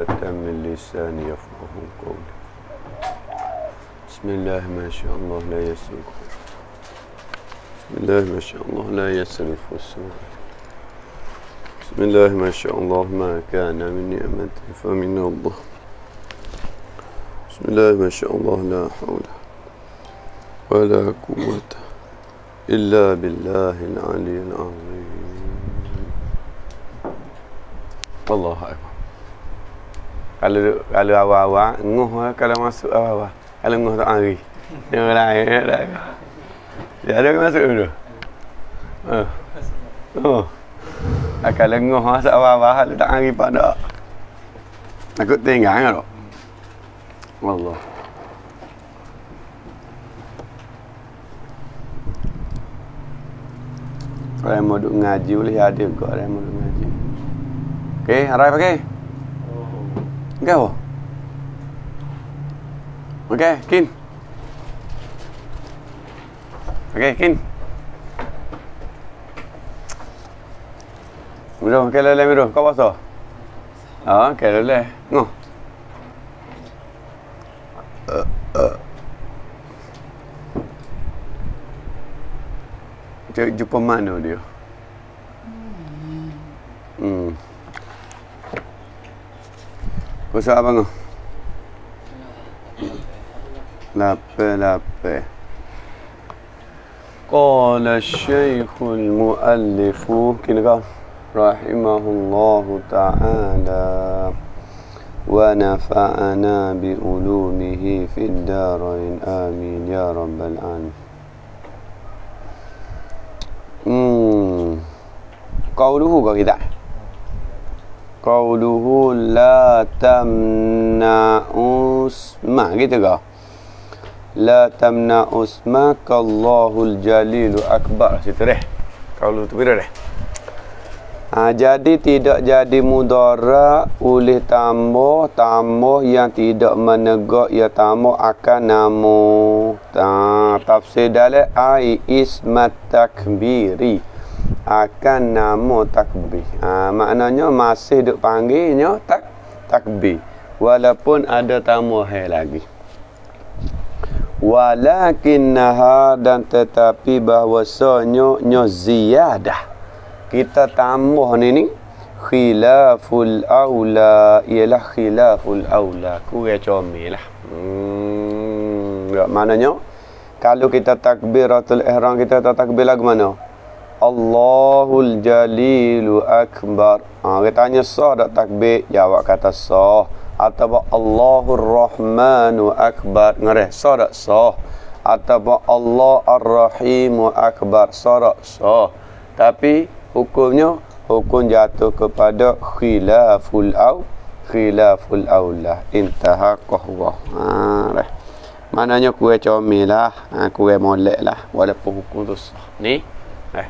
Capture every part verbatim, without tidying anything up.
من لساني يفقه قولي. بسم الله ما شاء الله لا يسرق. بسم الله ما شاء الله لا يسرف السوء. بسم الله ما شاء الله ما كان من نعمة فمن الله. بسم الله ما شاء الله لا حول ولا قوة إلا بالله العلي العظيم. الله أكبر. Kalau kalau awal-awal ngoh, kalau masuk awal-awal, kalau ngoh tak hari. Yang lain dah. Dia ada masuk dulu. Oh. Oh. Kalau ngoh masuk awal-awal tak hari pada. Takut tinggal kan? Allah. Kalau yang mau duk ngaji boleh ada kok, ada yang mau duk ngaji. Okey, arai pakai. Engkau? Okey, kin. Okey, kin. Miru, okey lele miru. Kau pasal? Ah, okey lele. Ngoh. Uh, uh. Jumpa mana dia? Hmm. Puasa apa ngah? Lape lape. Qala Syekhul Muallifu kira rahimahullahu ta'ala wa nafa'ana bi ulumihi fid darain amin ya rabbal alamin. Hmm. Qauluhu kau kita. Qauluhu la tamna'u usma gitu kau. La tamna'u usmaka Allahul Jalilu Akbar. Situ deh. Qaulu tu bila deh. Ha, jadi tidak jadi mudara oleh tambah tambah yang tidak menegak ya tambah akan namu. Ta, tafsir dalil ai ismat takbiri akan nama takbir. Ha, maknanya masih duk panggilnya tak takbir walaupun ada tambahan lagi. Walakinnaha dan tetapi bahwasanya nya ziyadah kita tambah ni ni khilaful aula ialah khilaful aula kurang comel lah. Hmm, maknanya kalau kita takbiratul ihram kita tak takbir lagu mana? Allahul Jalilu Akbar. Ha, kita tanya sah tak takbir? Jawab kata sah. Atau Allahur Rahmanu Akbar. Ngereh, sah tak sah? Atau Allah Ar-Rahimu Akbar. Sah tak sah? Tapi hukumnya, hukum jatuh kepada khilaful au khilaful aulah. Intaha qahwah. Ha, maknanya kue comel lah. Ha, kue molek lah. Walaupun hukum tu sah. Ni. Eh.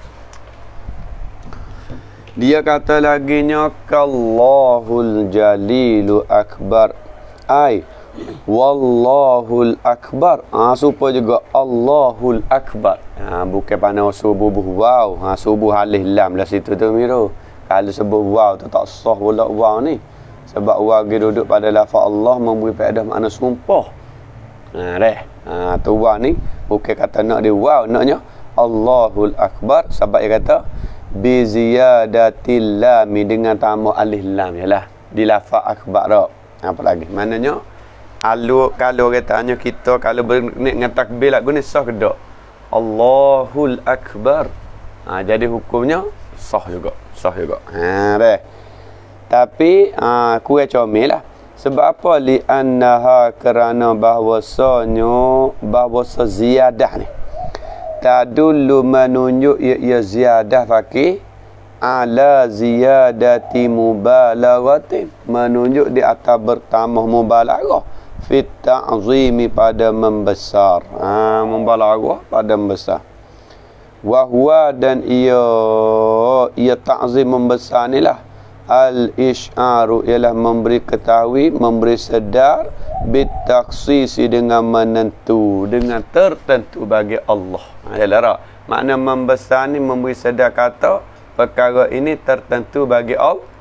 Dia kata laginya kallahul jalilu akbar. Ai wallahul akbar. Ah ha, supaya juga Allahul akbar. Ha, bukan pandang subuh wow. Ha, subuh alif lam lah situ tu miru. Kalau sebut wow tu tak sah pula wow ni. Sebab wow dia duduk pada lafaz Allah memberi faedah makna sumpah. Ha deh. Ha tu wow ni bukan kata nak dia wow, naknya Allahul Akbar sebab dia kata bi ziyadatil lam dengan tambah alif lam yalah di lafaz akbar dak. Apa lagi? Maknanya alu kalau katanya kita kalau berniat dengan takbir lagu ni sah ke dak? Allahul Akbar. Ha, jadi hukumnya sah juga, sah juga. Ha deh. Tapi ha kurang comel lah. Sebab apa? Li annaha kerana bahwasanya bahwasa ziyadah ni tadullu menunjuk ya, ya ziyadah fakih ala ziyadati mubalaghatin menunjuk di atas bertambah mubalaghah fit ta'zimi pada membesar. Ha, mubalaghah pada membesar. Wa huwa dan ia ia ta'zim membesar ni lah al-isy'aru ialah memberi ketahui, memberi sedar bitaksisi dengan menentu, dengan tertentu bagi Allah. Adalah rak. Makna membesar ni memberi sedar kata perkara ini tertentu bagi Allah.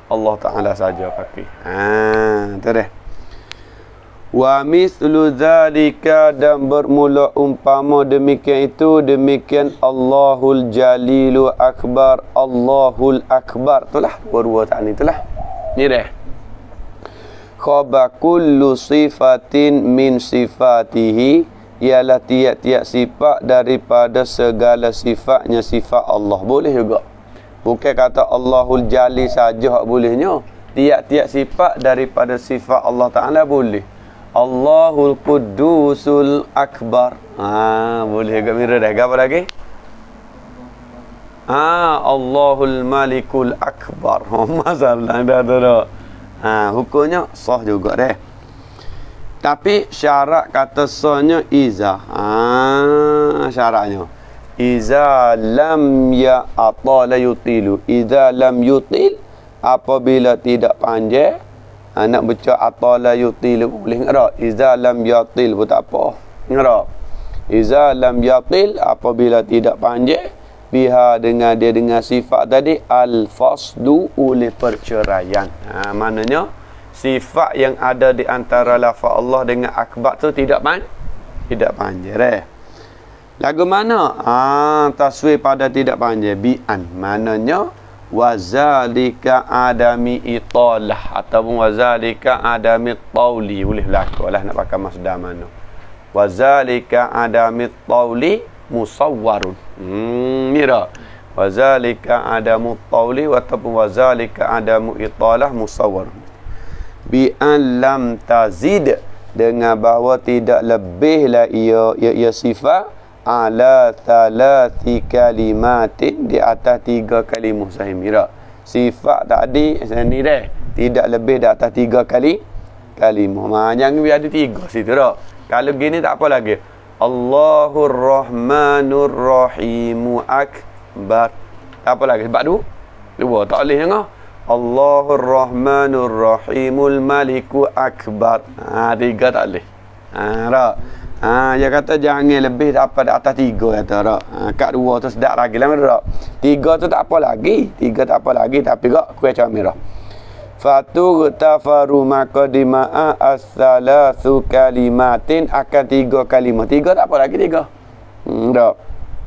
Allah Ta'ala saja pakai. Ha, tu dah. Wa mislu dzalika, dan bermula umpama demikian itu, demikian Allahul Jalilu Akbar, Allahul Akbar. Itulah dua-dua tak ni itulah. Ni dah. Khaba kullu sifatin min sifatihi, ialah tiap-tiap sifat daripada segala sifatnya sifat Allah. Boleh juga. Bukan kata Allahul Jali saja bolehnya. Tiap-tiap sifat daripada sifat Allah Ta'ala boleh. Allahul Qudusul Akbar. Ha, boleh agak mira dah. Apa lagi? Ha, Allahul Malikul Akbar. Oh, masalah dah tu dah. Ha, hukumnya sah juga dah. Tapi syarat kata sahnya iza. Ha, syaratnya iza lam ya atala yutilu. Iza lam yutil, apabila tidak panjang. Anak baca atala yutil boleh ngerok. Iza lam yatil pun tak apa. Ngerok. Iza lam yatil, apabila tidak panjang biha, dengan dia dengan sifat tadi al-fasdu, oleh perceraian. Ha, maknanya sifat yang ada di antara lafaz Allah dengan akbar tu tidak pan tidak panjang eh. Lagu mana? Ah, taswir pada tidak panjang bi'an. Maknanya wazalika adami italah, ataupun wazalika adami tauli, boleh berlaku lah nak pakai masdar mana. Wazalika adami tauli musawwarun. Hmm, mira. Wazalika adamu tauli, ataupun wazalika adamu italah musawwarun. Bi an lam tazid, dengan bahawa tidak lebihlah ia ia, ia sifat ala thalathi kalimatin, di atas tiga kalimah. Saya mira sifat tadi ni dah tidak lebih di atas tiga kali kalimah. Ma, jangan biar ada tiga situ dah. Kalau gini tak apa lagi. Allahur Rahmanur Rahimu Akbar. Tak apa lagi sebab tu dua tak boleh dengar. Allahur Rahmanur Rahimul Maliku Akbar. Ha, tiga tak boleh. Ha, tak. Ha, dia kata jangan lebih apa di atas tiga kata tak. Ha, kat dua tu sedap lagi lah tak. Tiga tu tak apa lagi. Tiga tak apa lagi, tapi kak kuih cawan merah. Fatu tafaru maka dima'a as-salasu kalimatin, akan tiga kalimah. Tiga tak apa lagi tiga. Hmm, tak.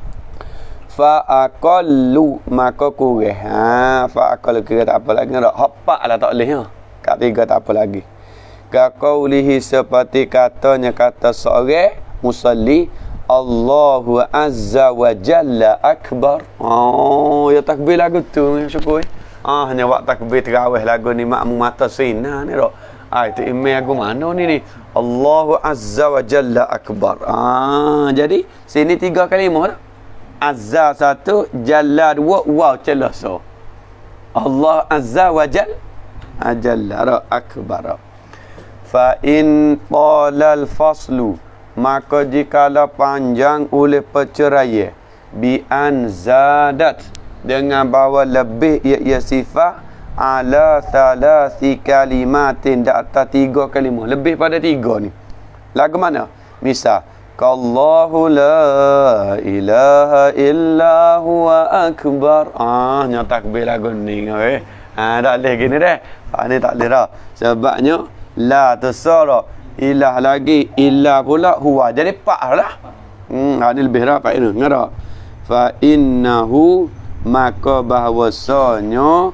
Fa aqallu, maka kurang. Ha, fa aqallu kira tak apa lagi tak. Hafal lah tak boleh ha. Kat tiga tak apa lagi. Kaqaulihi, seperti katanya kata seorang musalli, Allahu Azza wa Jalla Akbar. Oh, ya takbir lagu tu, syukur. Ah, hanya waktu takbir terawih lagu ni makmum mata sinar ni dak. Ah, itu email aku mana ni ni? Allahu Azza wa Jalla Akbar. Ah, jadi sini tiga kalimah dah. Azza satu, Jalla dua, wow celah so. Allah Azza wa Jalla, Jalla Akbar. Fa in talal faslu, maka jikalau panjang oleh perceraian, bi an zadat, dengan bahawa lebih ia, ia sifat ala thalathi kalimatin, di atas tiga kalimah, lebih pada tiga ni. Lagu mana? Misal Allahu la ilaha illa huwa akbar. Ah, nyata takbir lagu ni eh. Ah, tak boleh gini dah. Ah, ni tak boleh dah. Sebabnya la tersara, ilah lagi, ilah pula huwa, jadi pak lah. Hmm, ini lebih rapat ini. Ngara. Fa innahu, maka bahwasanya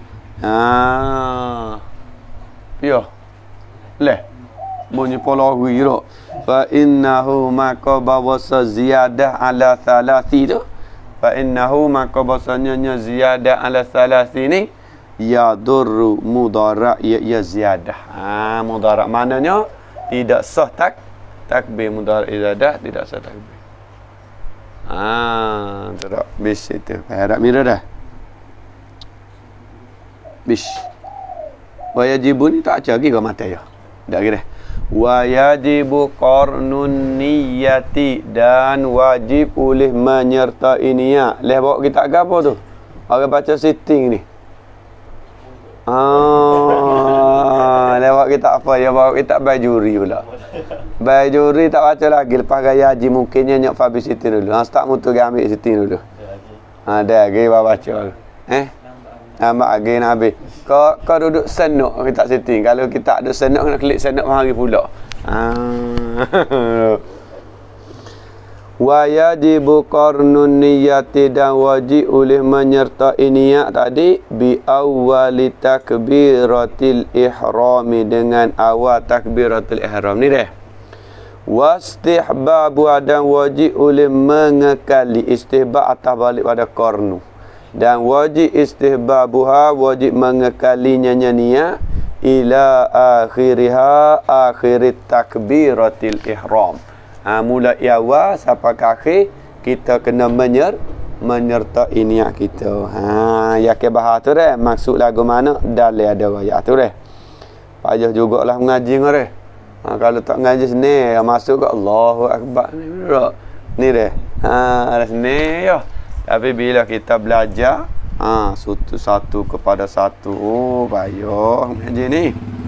ah ya leh bunyi pola wira. Fa innahu, maka bahwasa ziyadah ala thalathi tu. Fa innahu, maka bahwasanya ziyadah ala thalathi ni ya durru mudara, ya, ya ziyadah. Ha, mudara maknanya tidak sah tak takbir, mudara izadah tidak sah takbir. Ah, ha, tak bis itu. Harap mira dah. Bis. Wa yajibu ni tak cari ke mata ya. Dak kira. Wa yajibu qarnun niyyati, dan wajib oleh menyertai niat. Leh bawa kita ke apa tu? Orang baca sitting ni. Ah, lewat kita apa ya, bawa kita bajuri pula. Bajuri tak baca lagi, lepas gaya haji mungkinnya nyok fabi sitting dulu. Ha, start mutu ambil sitting dulu. Ha, dah, gaya bawa baca. Eh? Amak lagi nak habis. Kau kau duduk senuk kita setting. Kalau kita ada senuk kena klik senuk hari pula. Ah. Wa yajibu qarnun niyyati dan wajib oleh menyertai niat tadi bi awwali takbiratil ihrami dengan awal takbiratul ihram ni deh. Wastihbabu dan wajib oleh mengekali istihbab atas balik pada qarnu. Dan wajib istihbabuha wajib mengekalinya niat ila akhiriha akhirit takbiratil ihram. Ha, mula awal sampai ke akhir kita kena menyer menyertai niat kita. Ha, ya ke bahas tu deh. Maksud lagu mana? Dalil ada ayat tu deh. Payah jugalah mengaji ngare. Ha, kalau tak ngaji sini masuk ke Allahu Akbar ni betul. Ni deh. Ha, ada sini ya. Tapi bila kita belajar ha, satu satu kepada satu, oh payah mengaji ni.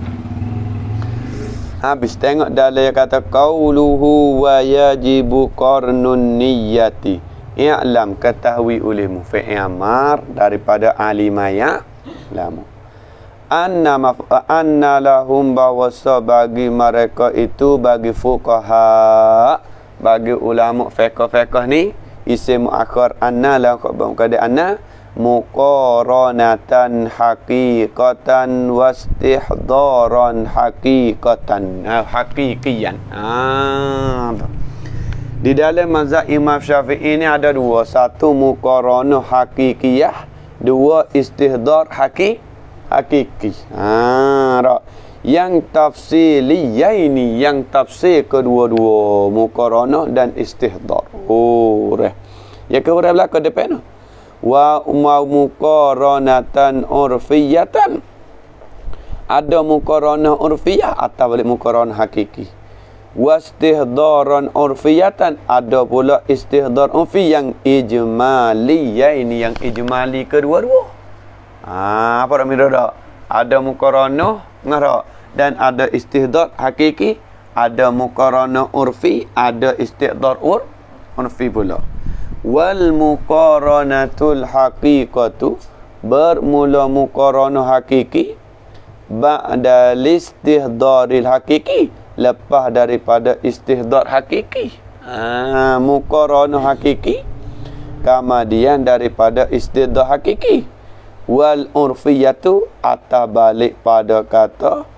Habis tengok dalil kata qauluhu wa yajibu qarnun niyyati. I'lam ketahui olehmu fi'il amar daripada alimaya lamu. Anna maf anna lahum bawasa bagi mereka itu bagi fuqaha bagi ulama fiqh-fiqh ni isim muakhir anna la khabar kada anna muqaranatan haqiqatan wastihdaran haqiqatan ha, haqiqiyan. Ah, di dalam mazhab Imam Syafi'i ini ada dua, satu muqaranah haqiqiyah, dua istihdar haqi hakiki. Ah, yang tafsiliyah ini yang tafsir kedua-dua muqaranah dan istihdar. Oh, reh. Ya ke orang belakang depan. Wa ma muqaranatan urfiyatan. Ada muqaranah urfiyah atau balik muqaranah hakiki. Wastihdaran urfiyatan, ada pula istihdar urfi yang ijmaliyah ini yang ijmali kedua-dua. Ah, apa dak mira dak? Ada muqaranah ngara dan ada istihdar hakiki, ada muqaranah urfi, ada istihdar ur urfi pula. Wal muqaranatul haqiqatu, bermula muqaranah hakiki ba'da istihdaril hakiki, lepas daripada istihdar hakiki. Ah, muqaranah hakiki kemudian daripada istihdar hakiki. Wal urfiyatu atau balik pada kata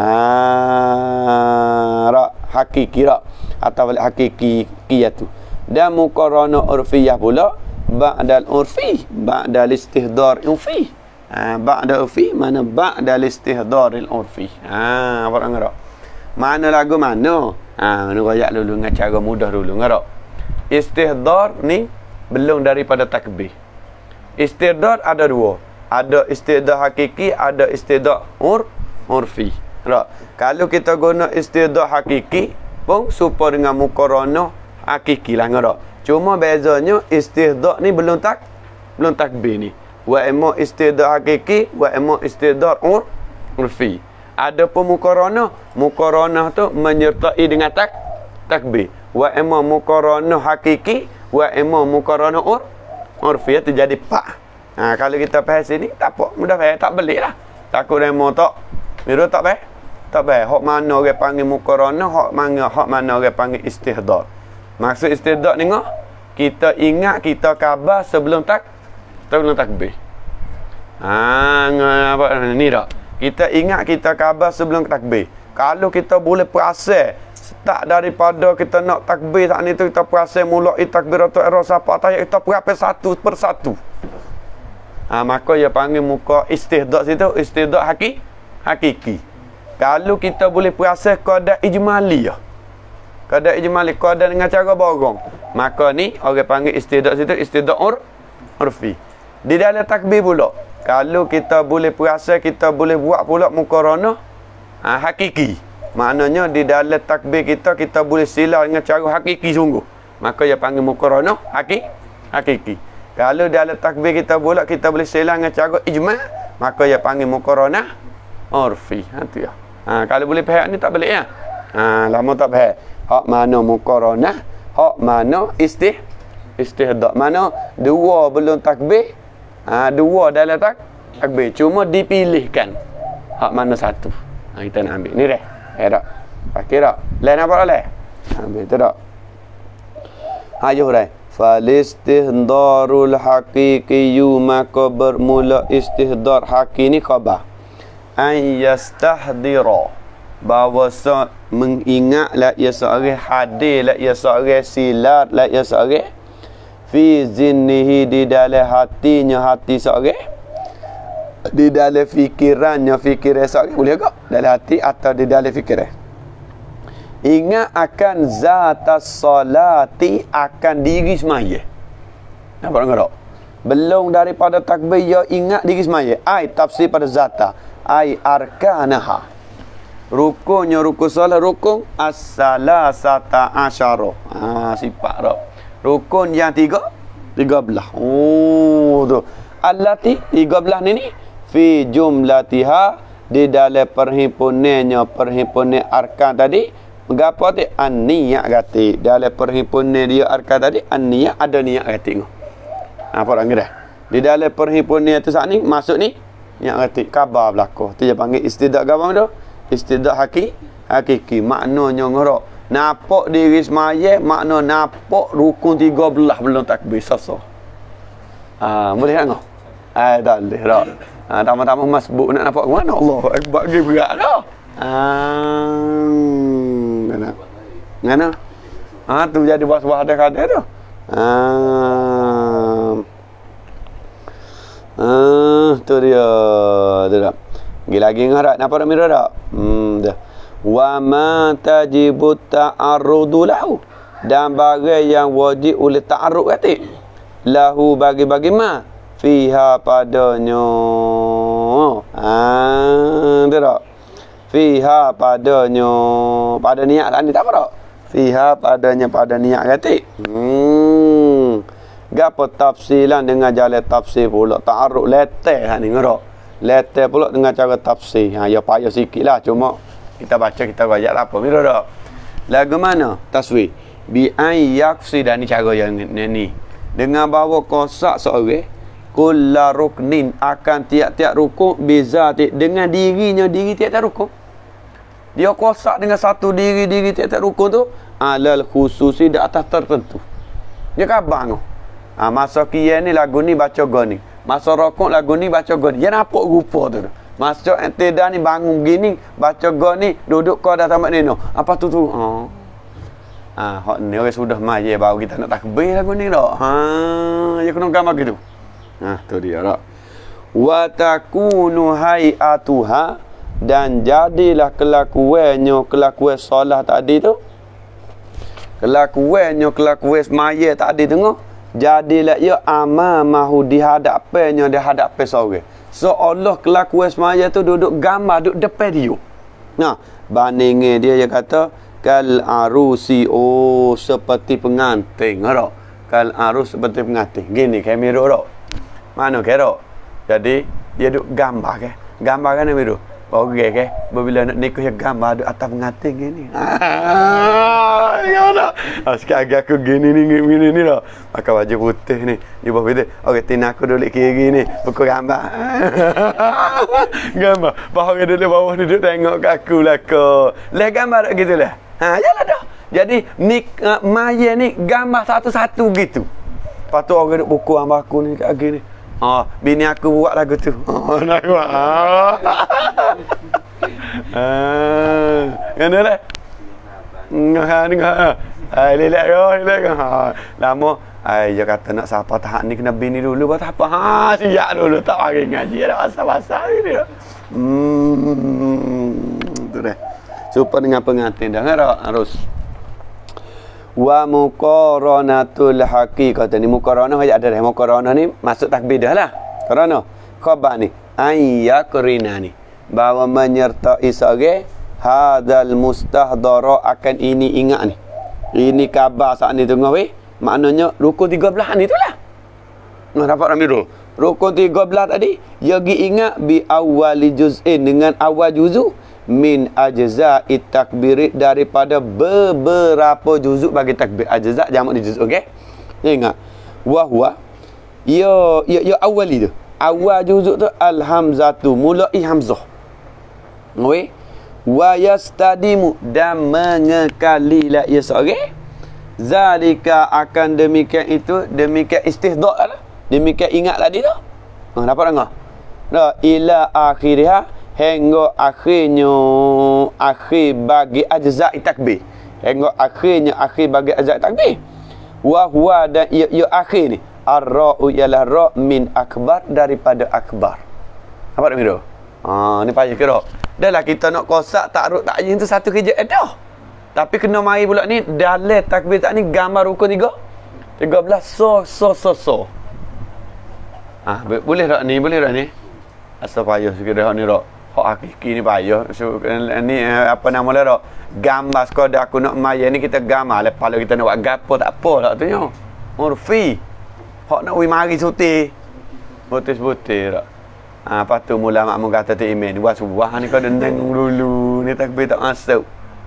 ah, ra hakiki ra atau balik hakiki kiyatu. Dan muqaranah urfiyah pula ba'dal urfi, ba'dal istihdar urfi. Ha, ba'da urfi mana ba'dal istihdaril urfi. Ha, apa ngara? Mana lagu mana? Ha, ni royak dulu dengan cara mudah dulu ngara. Istihdar ni belum daripada takbir. Istihdar ada dua. Ada istihdar hakiki, ada istihdar ur urfi. Ra. Kalau kita guna istihdar hakiki pun serupa dengan muqaranah hakiki lah ngara. Cuma bezanya istihdar ni belum tak belum takbir ni. Wa imma istihdar hakiki, wa imma istihdar ur urfi. Ada pun muqaranah, muqaranah tu menyertai dengan tak takbir. Wa imma muqaranah hakiki, wa imma muqaranah ur urfi, itu jadi pak. Ha, kalau kita faham sini tak apa, mudah faham, tak belik lah. Takut demo tak mira tak faham. Tak faham hak mana orang panggil muqaranah, hak mana hak mana orang panggil istihdar. Maksud istihdar ni ngah, kita ingat kita khabar sebelum tak sebelum takbir. Ha, apa ni dak? Kita ingat kita khabar sebelum takbir. Kalau kita boleh perasan start daripada kita nak takbir saat ni tu, kita perasan mulai takbiratul ihram sampai tahiyat, kita perasan satu persatu. Ha, maka dia panggil muka istihdar situ istihdar haki hakiki. Kalau kita boleh perasan qada ijmali ya. Qada ijmali qada dengan cara borong, maka ni orang panggil istihdar situ istihdar ur urfi. Di dalam takbir pula, kalau kita boleh perasan kita boleh buat pula muqaranah ha, hakiki. Maknanya di dalam takbir kita kita boleh sila dengan cara hakiki sungguh. Maka dia panggil muqaranah haki hakiki. Kalau dalam takbir kita pula kita boleh sila dengan cara ijma', maka dia panggil muqaranah urfi. Ha tu ya. Ha, kalau boleh faham ni tak boleh ya. Ha, lama tak faham. Hak mana muqaranah, hak mana istih istihdar. Mana dua belum takbir, ha, dua dalam tak takbir, cuma dipilihkan hak mana satu. Ha, kita nak ambil ni dah. Eh tak. Pakai tak? Lain apa lain? Ambil tu tak? Ayuh dah. Falistihdarul haqiqiyu, maka bermula istihdar haqi ni khabar. An yastahdira, bahawa mengingat la ia seorang hadir, la ia seorang silat, la ia seorang fi zinnihi, di dalam hatinya hati seorang, di dalam fikirannya fikiran seorang, boleh tak? Dalam hati atau di dalam fikiran. Ingat akan zatas salati, akan diri semaya. Nampak tak? Belum daripada takbir, ya ingat diri semaya. Ai tafsir pada zata, ai arkanaha. Rukunnya rukun solat, rukun as-salasata asyara. Ha, sifat tak. Rukun yang tiga, tiga belah. Oh tu. Allati, tiga belah ni ni fi jumlatiha, di dalam perhimpunannya, perhimpunan arkan tadi. Mengapa tu? An-niyat kata. Dalam perhimpunan dia arkan tadi, an-niyat, ada niat kata. Apa orang kata? Di dalam perhimpunan tu saat ni, masuk ni, niat kata. Khabar berlaku. Tu dia panggil istidak khabar tu. Istidak haki, hakiki. Maknanya ngorok. Nampak diri semaya, makna nampak rukun tiga belah belum takbir. Sasa. Ah, boleh tak ngok? Ah, tak boleh tak. Ah, tambah-tambah masbuk nak nampak ke mana? Allah akbar, pergi berat dah. Ah, mana? Mana? Ah, tu jadi bos-bos ada kada tu. Ah. Ah, tu dia. Tu dah. Pergi lagi ngarat. Nampak tak mira tak? Hmm, dah. Wa ma tajibu ta'arrudu lahu, dan barang yang wajib oleh ta'arrud kata. Lahu bagi-bagi ma fiha padanya. Ah, tu tak? Fiha padanya, pada niat tak ni tak apa tak? Fiha padanya, pada niat kata. Hmm. Gapo tafsiran dengan jalan tafsir pula. Ta'arrud leteh hak ni ngerak. Leteh pula dengan cara tafsir. Ha, ya payah sikitlah, cuma kita baca, kita ayat apa mira tak? Lagu mana? Taswir. Bi ay yaqsida, ni cara yang ni, ni. Dengan bawa kosak seorang kulla ruknin, akan tiap-tiap rukun bizati, dengan dirinya diri tiap-tiap rukun. Dia kosak dengan satu diri-diri tiap-tiap rukun tu alal khususi, di atas tertentu. Dia khabar tu. Ha, masa kia ni lagu ni baca goni. Masa rokok lagu ni baca goni. Dia nampak rupa tu. Masa entidah ni bangun gini baca goni, duduk kau dah tamat ni no. Apa tu tu? Ha. Ah, hak ni orang sudah mai baru kita nak takbir lagu ni dak. Ha, dia kena gambar gitu. Ha, tu dia dak. Wa takunu hayatuha, dan jadilah kelakuannya, kelakuan solat tadi tu. Kelakuannya, kelakuan semaya tadi tengok. Jadilah ia amamahu, di hadapannya, di hadapan seorang. Seolah kelakuan semaya tu duduk gambar, duduk depan dia. Nah, bandingnya dia dia kata kal arusi, oh seperti pengantin, tak? Kal arus seperti pengantin. Gini kamera tak? Mana kira? Jadi dia duduk gambar ke? Gambar kan kamera. Baru okay, ke? Bila nak nikah ya gambar duduk atas pengantin gini. Ah, ya tak? Ah, sekarang aku gini ni gini ni dah. Pakai baju putih ni, jubah putih. Okey, tina aku duduk kiri ni, pukul gambar. Gambar. Bahawa duduk bawah ni duduk tengok kat aku lah ko. Leh gambar tak gitu lah. Ha, yalah dah. Jadi ni uh, maya ni gambar satu-satu gitu. Lepas tu orang duduk pukul gambar aku ni kat gini. Ah, bini aku buat lagu tu. Oh, nak buat. Ah. Ah, kan dah. Ngah ngah. Ai lelak yo, lelak. Ha. Lama ai dia kata nak siapa tahap ni kena bini dulu buat apa? Ha, siap dulu tak bagi ngaji dah pasal-pasal ni. Hmm, tu dah. Supaya dengan pengantin dah harus. Wa muqaranatul haqiqat, ni muqaranah ada dah. Muqaranah ni masuk takbir dah lah. Kerana khabar ni ayyakrina ni, bahawa menyertai seorang hadal mustahdara, akan ini ingat ni. Ini khabar saat ni tengah weh. Maknanya rukun tiga belah ni itulah. Nah, dapat ramai tu. Rukun tiga belah tadi, dia gi ingat bi awali juz'in, dengan awal juzu min ajza'i takbir, daripada beberapa juzuk bagi takbir. Ajza' jamak ni juzuk, okey? Dia ingat. Wa huwa ya ya ya awali tu. Awal juzuk tu al-hamzatu, mulai hamzah. Oi. Wa yastadimu, dan mengekali la ia seorang. Zalika, akan demikian itu, demikian istihdaq lah. Demikian ingat tadi tu. Ha, dapat dengar? Dah ila akhirnya, hingga akhirnya akhir bagi ajza' takbir. Hingga akhirnya akhir bagi ajza' takbir. Wa huwa, dan ia, ia akhir ni ar-ra'u ialah ra' min akbar, daripada akbar. Apa dak mira? Ha, ni payah kira. Dahlah kita nak kosak takruk takyin tu satu kerja dah. Tapi kena mari pula ni dalam takbir tak ni gambar rukun tiga. tiga belas so so so so. Ah, ha, boleh tak ni? Boleh tak ni? Asal payah sikit dah ni dak. Hak hakiki ni payah. So, ni apa nama dia dak? Gambar sekadar aku nak maya ni kita gambar lepas kalau kita nak buat gapo tak apa tak tu nya. Urfi. Hak nak wi mari suti. Butis-butis dak. Ah, ha, lepas tu mula makmum kata tu iman. Buat subuh ni kau dendeng dulu. Ni takbir tak masuk.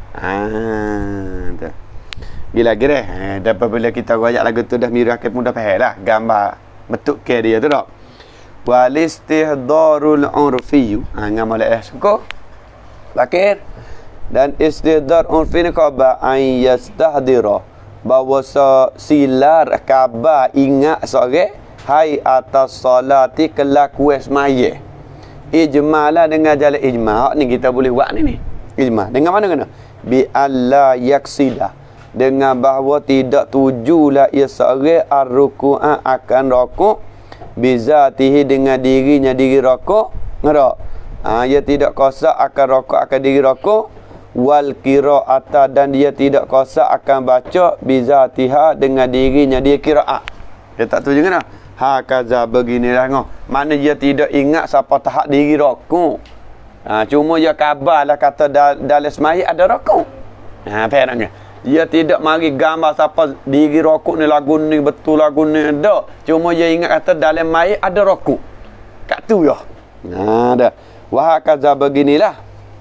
Ah, tu. Gila kira. Eh, dapat bila kita royak lagu tu dah mirah ke pun dah faham lah gambar betul ke dia tu tak. Wal istihdarul urfi. Ha, ngam oleh suka. Bakir. Dan istihdar urfi ni khabar ay yastahdira. Bahawa silar khabar ingat sore hai atas salati kelakuan semaya. Ijmalah dengan jalan ijma. Hak ni kita boleh buat ni ni. Ijma. Dengan mana kena? Bi alla yaksida, dengan bahawa tidak tujulah ia seorang ar-ruku'a akan rokok bizatihi, dengan dirinya diri rokok ngerak. Ha, ia tidak kosak akan rokok akan diri rokok, wal qira'ata, dan dia tidak kosak akan baca bizatiha, dengan dirinya dia qira'at. Dia tak tuju kena. Ha kaza beginilah ngoh. Mana dia tidak ingat siapa tahap diri rokok. Ha, cuma dia kabarlah kata dalam semaya ada rokok. Ha, faham tak? Dia tidak mari gambar siapa diri rokok ni lagu ni betul lagu ni ada. Cuma dia ingat kata dalam mai ada rokok. Kat tu ya. Nah dah. Wa hakaza beginilah.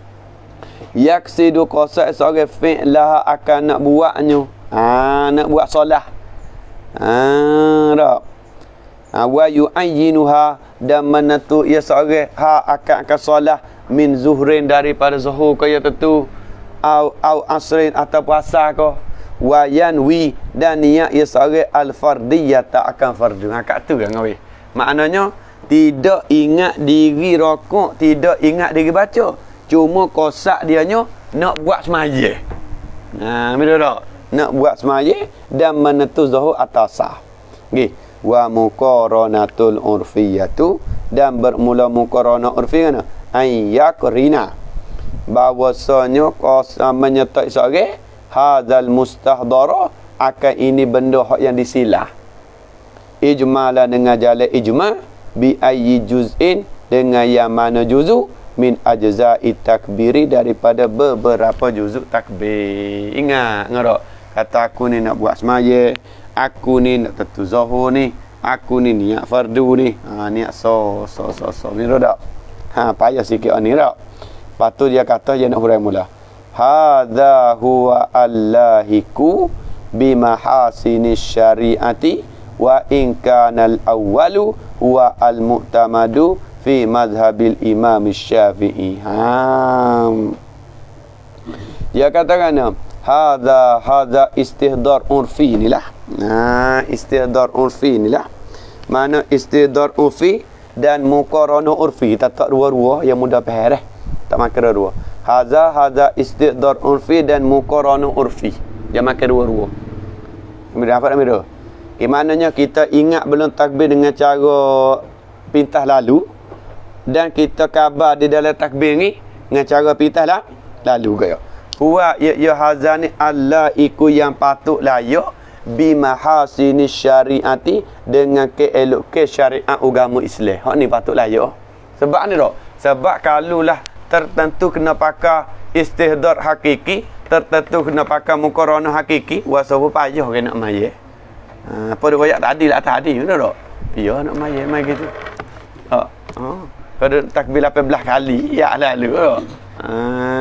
Yaksidu qasa seorang fi'lah akan nak buatnya. Ha, nak buat solat. Ha dah. Ha, wa yu'ayyinuha, dan menentu ia seorang ha akan akan solat min zuhrin, daripada zuhur kaya tentu, au au asrin atau puasa ko, wa yanwi, dan niat ia seorang al fardiyah tak akan fardu. Ha kat tu kan we. Maknanya tidak ingat diri rokok, tidak ingat diri baca, cuma kosak dianya nak buat semaya. Ha betul tak? Nak buat semaya dan menentu zuhur atau sah. Nggih. Wa muqaranatul urfiyatu, dan bermula muqaranah urfi kana ayyakrina, bahwasanya kosa menyertai seorang hadzal mustahdara akan ini benda hak yang disilah. Ijmalan, dengan jalan ijma, bi ayyi juz'in, dengan yang mana juzu, min ajza'i takbiri, daripada beberapa juzuk takbir. Ingat ngerak kata aku ni nak buat semaya, aku ni nak tentu zuhur ni, aku ni niat fardu ni. Ha, niat so so so so ni rodak. Ha, payah sikit ni dak. Lepas tu dia kata dia nak hurai mula. Hadza huwa allahiku bimahasini syariati wa in kana al-awwalu huwa al-mu'tamadu fi madhhabil imam Syafi'i. Ha. Dia katakan hadza hadza istihdar urfi inilah. Nah, istihdar urfi inilah. Mana istihdar urfi dan muqaranah urfi, kita tak dua-dua yang mudah faham eh. Tak makan dua. Hadza hadza istihdar urfi dan muqaranah urfi. Yang makan dua-dua. Kemudian apa nama? Maknanya kita ingat belum takbir dengan cara pintas lalu, dan kita khabar di dalam takbir ni dengan cara pintas lah lalu kaya. Huwa ya ya hazani Allah iku yang patut layak bimahasini syariati, dengan keelok ke syariat agama Islam. Hak ni patut layak. Sebab ni dak? Sebab kalulah tertentu kena pakai istihdar hakiki, tertentu kena pakai muqaranah hakiki, wasabu payah ke nak mayat. Ha, apa dia royak tadi lah tadi betul tak? Biar nak mayat mai gitu. Ha. Ha. Kalau takbir lapan belas kali ya lalu tak? Ha.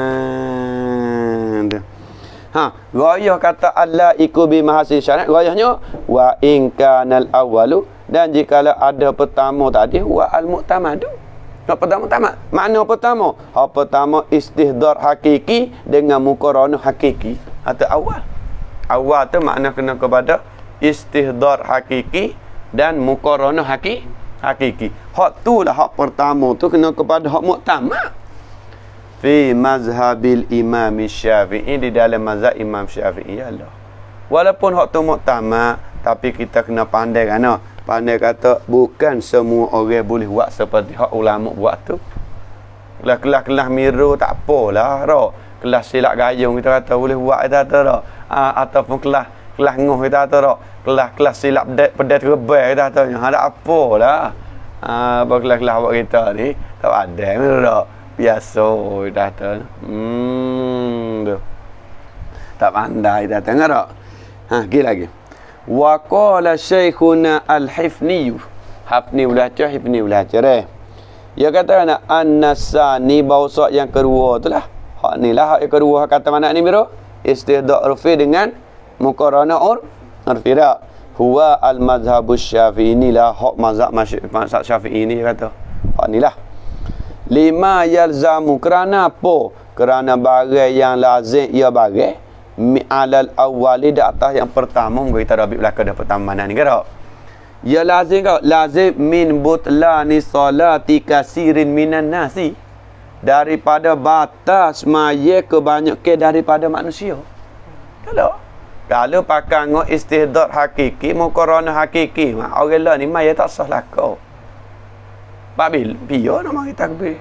Ha, gayah kata Allah iku bi mahasin syariat, gayahnya wa in kanal awwalu, Dan jikalau ada pertama tadi huwa al-mu'tamadu. Hak pertama tamat. Makna pertama? Hak pertama istihdar hakiki dengan muqaranah hakiki. Atau awal. Awal tu makna kena kepada istihdar hakiki dan muqaranah haki, hakiki. Hak tu lah hak pertama tu kena kepada hak mu'tamad. Fi mazhabil Imam Syafi'i, di dalam mazhab Imam Syafi'i Allah. Walaupun hak tu mu'tamad, tapi kita kena pandai kan? Pandai kata bukan semua orang boleh buat seperti hak ulama buat tu. Kelas-kelas miru tak apalah, ro. Kelas silap gayung kita kata boleh buat kita kata ro. Ah, ataupun kelas kelas ngoh kita kata ro. Kelas-kelas silap pedai terbai kita kata ada apalah. Ah, apa kelas-kelas buat kita ni tak ada miru. Biasa kita kata. Hmm. Tu. Tak pandai kita tengok tak? Ha, pergi lagi. Wa qala syekhuna al-Hifni. Hafni belajar, Hifni belajar eh. Dia kata nak an-nasani bausa yang kedua tu lah. Hak ni lah hak yang kedua kata mana ni biro? Istihda' urfi dengan muqaranah ur urfi dak. Huwa al-mazhabus Syafi'i, inilah hak mazhab mazhab Syafi'i ni kata. Hak ni lah. Lima yalzamu, kerana apa? Kerana barang yang lazim ia barang mi'alal awwali di atas yang pertama. Mungkin kita dah ambil belakang dah pertama mana ni kata. Ya lazim kau lazim min butlani salati kasirin minan nasi, daripada batas maya kebanyakan daripada manusia. Kalau kalau pakai ngok istihdar hakiki muqaranah hakiki, mak orang lah ni maya tak sah lah kau. Babil piyo nama kita takbir.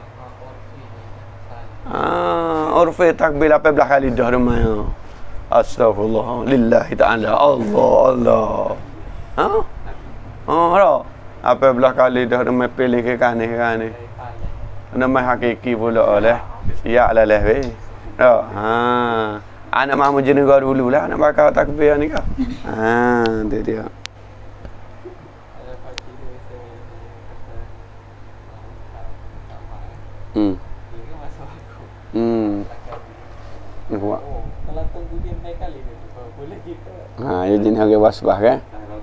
Ah, urfi takbir lapan belas kali dah rumah. Astagfirullah lillahi ta'ala. Allah Allah. Ha? Oh, dah. Apa belah kali dah rumah pilih ke kanan ke kanan. Nama hakiki pula oleh. Ya lah leh weh. Dah. Ha. Anak mamu jenis kau dulu lah nak bakal takbir ni kau. Ha, tu dia. Hmm. Hmm. Buat. Kalau tunggu dia naik kali ni, boleh kita. Ha, dia jenis orang wasbah kan?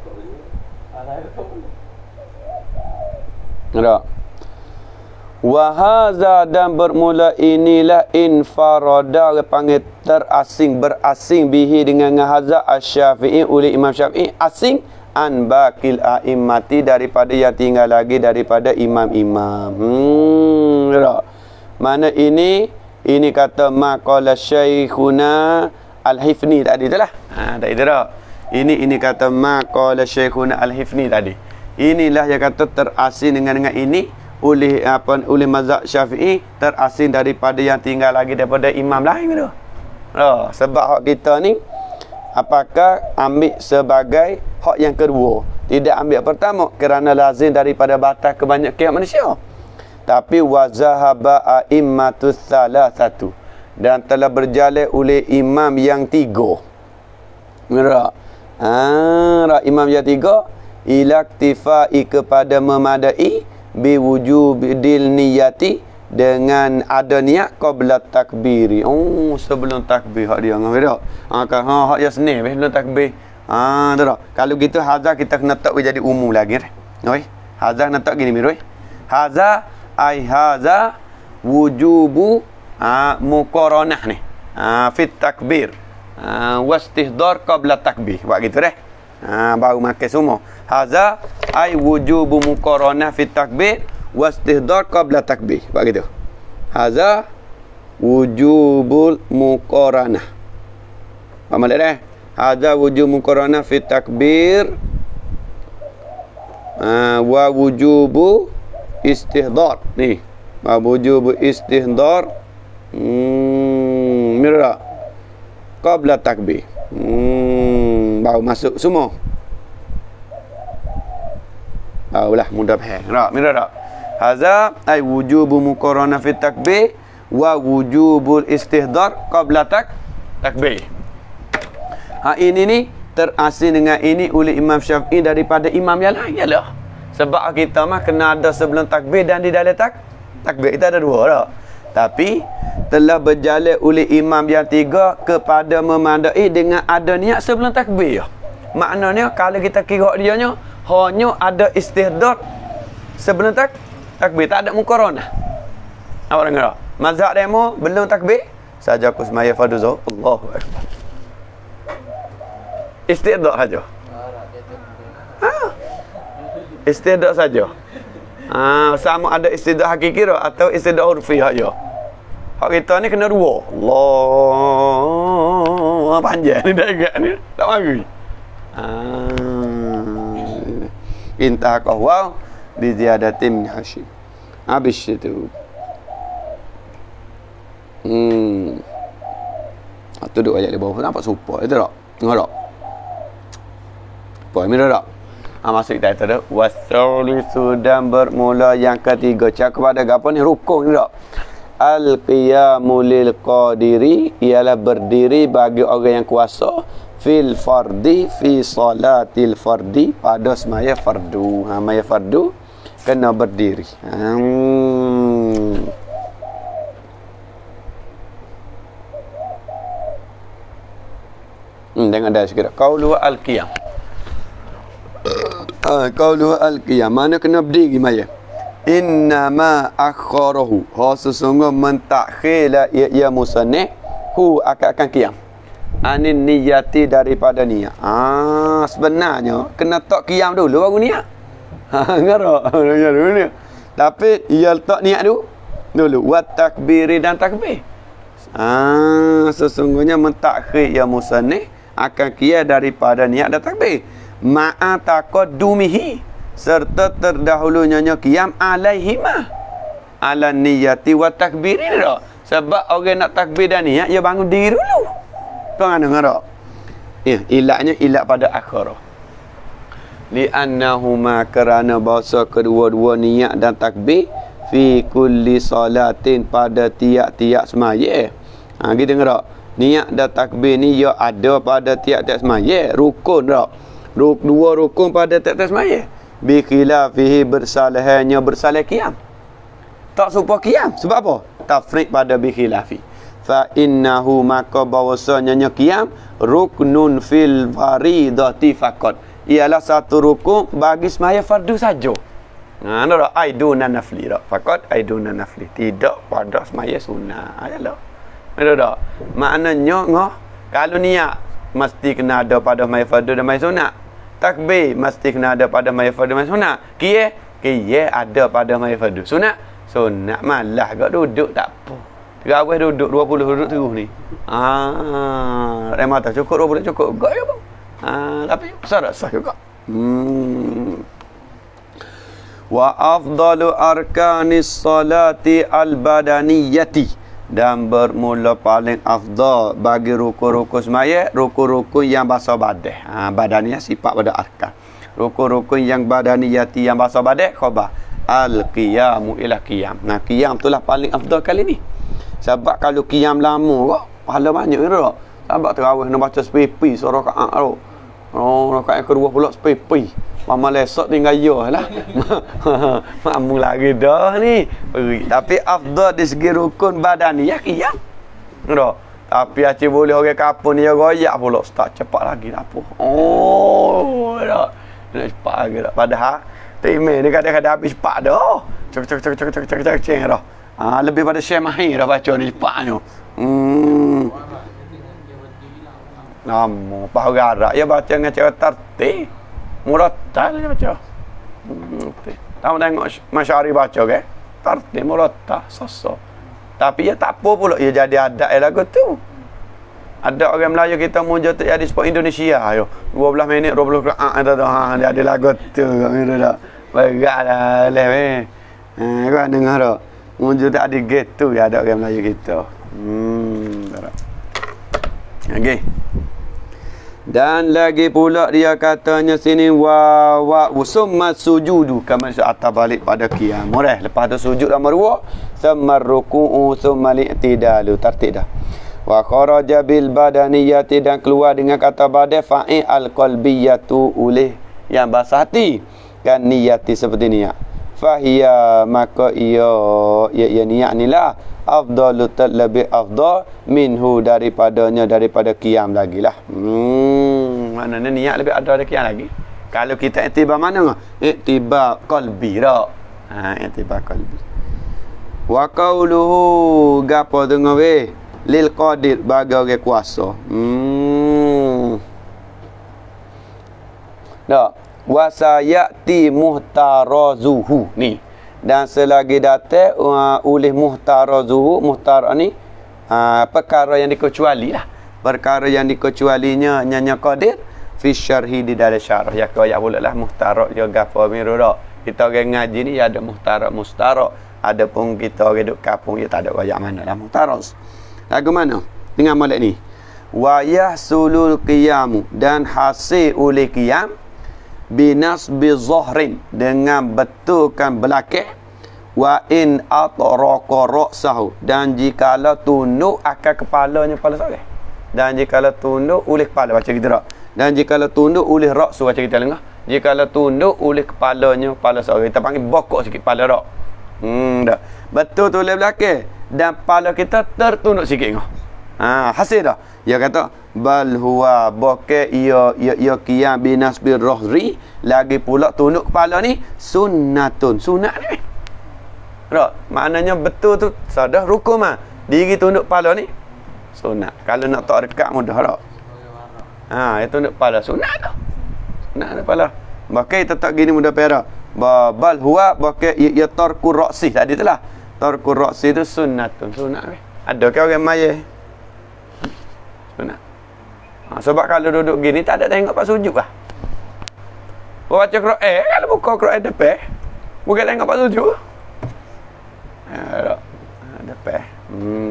Tak. Wa hadza, dan bermula inilah infarada, orang panggil terasing, berasing bihi dengan hadza asy-Syafi'i, oleh Imam Syafi'i, asing an baqil a'immati, daripada yang tinggal lagi daripada imam-imam. Hmm, tak. Mana ini? Ini kata maqala syekhuna al-Hifni tadi tu lah. Ha, tak itu dah. Ini ini kata maqala syekhuna al-Hifni tadi. Inilah yang kata terasing dengan dengan ini oleh apa oleh mazhab Syafi'i, terasing daripada yang tinggal lagi daripada imam lain tu. Ha, sebab hak kita ni apakah ambil sebagai hak yang kedua, tidak ambil pertama kerana lazim daripada batas kebanyakan manusia. Tapi wazahaba a'immatus salasatu, dan telah berjalan oleh imam yang tiga. Mira. Ah, imam yang tiga ila iktifai, kepada memadai biwujudil niyati, dengan ada niat qabla takbiri. Oh, sebelum takbir hak dia ngambil tak? Ha, kan ha hak yang senil sebelum takbir. Ha, tu tak. Kalau gitu hazar kita kena tak jadi umum lagi. Oi. Hazar nak tak gini miroi. Hazar ai haza wujubu ah, muqaranah ni ah, fit takbir ah, wastihdar qabla takbir. Buat gitu deh. Ah, baru makan semua. Haza ai wujubu muqaranah fit takbir wastihdar qabla takbir. Buat gitu. Haza wujubul muqaranah. Apa maksud deh? Haza wujub muqaranah fit takbir ah, wa wujubu istihdar ni, wujub istihdar hmm mira qabla takbir. Hmm baru masuk semua. Barulah mudah faham. Ra mira tak? Hadza ay wujub muqaranah fi takbir wa wujubul istihdar qabla tak takbir. Ha, ini ni terasing dengan ini oleh Imam Syafi'i daripada imam yang lain ialah. Sebab kita mah kena ada sebelum takbir dan di dalam tak takbir. Kita ada dua dah. Tapi telah berjalan oleh imam yang tiga kepada memadai dengan ada niat sebelum takbir. Maknanya kalau kita kira dia nya hanya ada istihdad sebelum tak takbir, tak ada muqaranah. Awak dengar tak? Mazhab demo belum takbir saja aku semaya fardu zuhur, Allahu akbar. Istihdad saja. Ha. Istihdad saja. Ah, sama ada istihdad hakiki atau istihdad urfi saja. Hak kita ni kena dua. Allah panjang ni dah agak ni. Tak mari. Ah. Intah qawwa bi ziyadatin min hashim. Habis itu. Hmm. Atau duduk ayat di bawah nampak super. Itu tak? Tengok tak? Apa ini tak? Ah, masuk kita itu dah. Wasaulisu dan bermula yang ketiga. Cakap kepada apa ni? Rukun ni tak? Al-qiyamu lil qadiri ialah berdiri bagi orang yang kuasa fil fardi fi salatil fardi pada semaya fardu. Ha, semaya fardu kena berdiri. Hmm. Hmm, tengok dah sikit. Qaulu al-qiyam. Ah, qaulu al-qiyam mana kena berdiri maya. Innama akharahu, ha sesungguh mentakhila ya, ya musannif hu akan akan qiyam anin niyati daripada niat. Ah, sebenarnya kena tak qiyam dulu baru niat. Ha ngarok ya dulu ni. Tapi ia letak niat dulu dulu wa takbiri dan takbir. Ah, sesungguhnya mentakhir ya musannif akan qiyam daripada niat dan takbir ma'a taqaddumihi serta terdahulunya qiyam alaihima ala niyati wa takbir ni dah. Sebab orang nak takbir dan niat dia bangun diri dulu. Tuan ada ngarok. Ya, ilatnya ilat pada akhirah. Li annahuma kerana bahasa kedua-dua niat dan takbir fi kulli salatin pada tiap-tiap semaya. Ha gitu ngarok. Niat dan takbir ni dia ada pada tiap-tiap semaya, rukun dak. Ruk dua rukun pada tiap-tiap semaya. Bi khilafihi bersalahannya bersalah qiyam. Tak serupa qiyam. Sebab apa? Tafriq pada bi khilafi. Fa innahu maka bahwasanya qiyam ruknun fil faridati faqat. Ialah satu rukun bagi semaya fardu saja. Nah, ada aiduna nafli dak. Faqat aiduna nafli. Tidak pada semaya sunnah. Ayalah. Ada tak? Maknanya ngah kalau niat mesti kena ada pada semaya fardu dan semaya sunnah. Takbir mesti kena ada pada semaya fardu dan sunat. Qiyam, qiyam ada pada semaya fardu. Sunat, sunat malah gak duduk tak apa. Terawih duduk dua puluh duduk terus ni. Ah, remah tak cukup dua puluh cukup gak ya bang. Ah, tapi besar sah juga. Hmm. Wa afdalu arkanis salati al-badaniyati, dan bermula paling afdal bagi rukun-rukun semaya rukun-rukun yang bahasa badan. Ha, badaniyah sifat pada arkan. Rukun-rukun yang badaniyati yang bahasa badan khabar al-qiyamu ila qiyam. Nah, qiyam itulah paling afdal kali ni. Sebab kalau qiyam lama kok pahala banyak tu tak. Sebab terawih nak baca sepipi surah rakaat tu. Oh, rakaat kedua pula sepipi. Mama lesok tinggal ya lah. Mamu lagi dah ni. Tapi afdal di segi rukun badaniyah qiyam. Dah. Tapi acik boleh orang kapun dia royak pula start cepat lagi tak apa. Oh, dah. Nak cepat lagi dah. Padahal timing dia kadang-kadang habis cepat dah. Cek cek cek cek cek cek cek cek dah. Ah, lebih pada Syekh Mahir dah baca ni cepatnya. Hmm. Lama pahal garak ya baca dengan cara tertib. Murattal dia baca. Hmm. Tahu tengok Masyari baca ke? Tertib murattal sosok. Tapi ya tak apa pula ia jadi adat lagu tu. Ada orang Melayu kita muncul tu jadi sport Indonesia ayo. dua belas minit dua puluh rakaat tu ha dia ada lagu tu gitu dah. Beratlah leh weh. Ha kau dengar tak? Muncul tak ada gate tu ya ada orang Melayu kita. Hmm. Okey. Dan lagi pula dia katanya sini wa wa summa sujudu kama atas balik pada qiyam. Murah lepas tu sujud nombor dua, summa ruku'u summa li'tidalu tertib dah. Wa kharaja bil badaniyati dan keluar dengan kata badan fa'i al qalbiyatu oleh yang bahasa hati kan niyati seperti niat. Fahiya maka ia ya, ya niat nilah afdalu lebih afdal minhu daripadanya daripada qiyam lagi lah. Hmm, maknanya niat lebih ada dari qiyam lagi. Kalau kita iktibar mana? Iktibar qalbi dak. Ha, iktibar qalbi. Wa qauluhu gapo dengar we? Lil qadir bagi orang kuasa. Hmm. Dak. Wa sayati muhtarazuhu ni. Dan selagi datang uh, oleh muhtarazuhu, muhtar ni uh, perkara yang dikecuali lah. Perkara yang dikecualinya nyanya qadir fi syarhi di dalam syarah. Ya kau ya boleh lah muhtarak ya gapo miru dak. Kita orang ngaji ni ada muhtarak mustarak. Ada pun kita orang duduk kampung ya tak ada royak mana lah muhtarak. Lagu mana? Dengan molek ni. Wa yahsulul qiyamu dan hasil oleh qiyam binasbi zahrin dengan betulkan belakang wa in atraqa ra'sahu dan jikalau tunduk akan kepalanya kepala seorang dan jikalau tunduk oleh kepala baca kita tak dan jikalau tunduk oleh ra'su baca kita lengah jikalau tunduk oleh kepalanya kepala seorang kita panggil bokok sikit kepala dak hmm dak betul tu oleh belakang dan kepala kita tertunduk sikit ngah ha hasil dah dia kata bal huwa boke ia ia ia qiyam binas bir rahri lagi pula tunduk kepala ni sunnatun sunat ni tak maknanya betul tu sadah rukun mah diri tunduk kepala ni sunat kalau nak tak dekat mudah tak ha itu tunduk kepala sunat tu sunat kepala boke tetap gini mudah perak bal huwa boke ia, ia tarku ra'si tadi telah tarku ra'si tu sunnatun sunat ni ada ke orang mayat sunat. Ha, sebab kalau duduk gini tak ada tengok pas sujud lah. Baca Quran eh kalau buka Quran depan bukan tengok pas sujud. Ha, dak. Ha, depan. Hmm.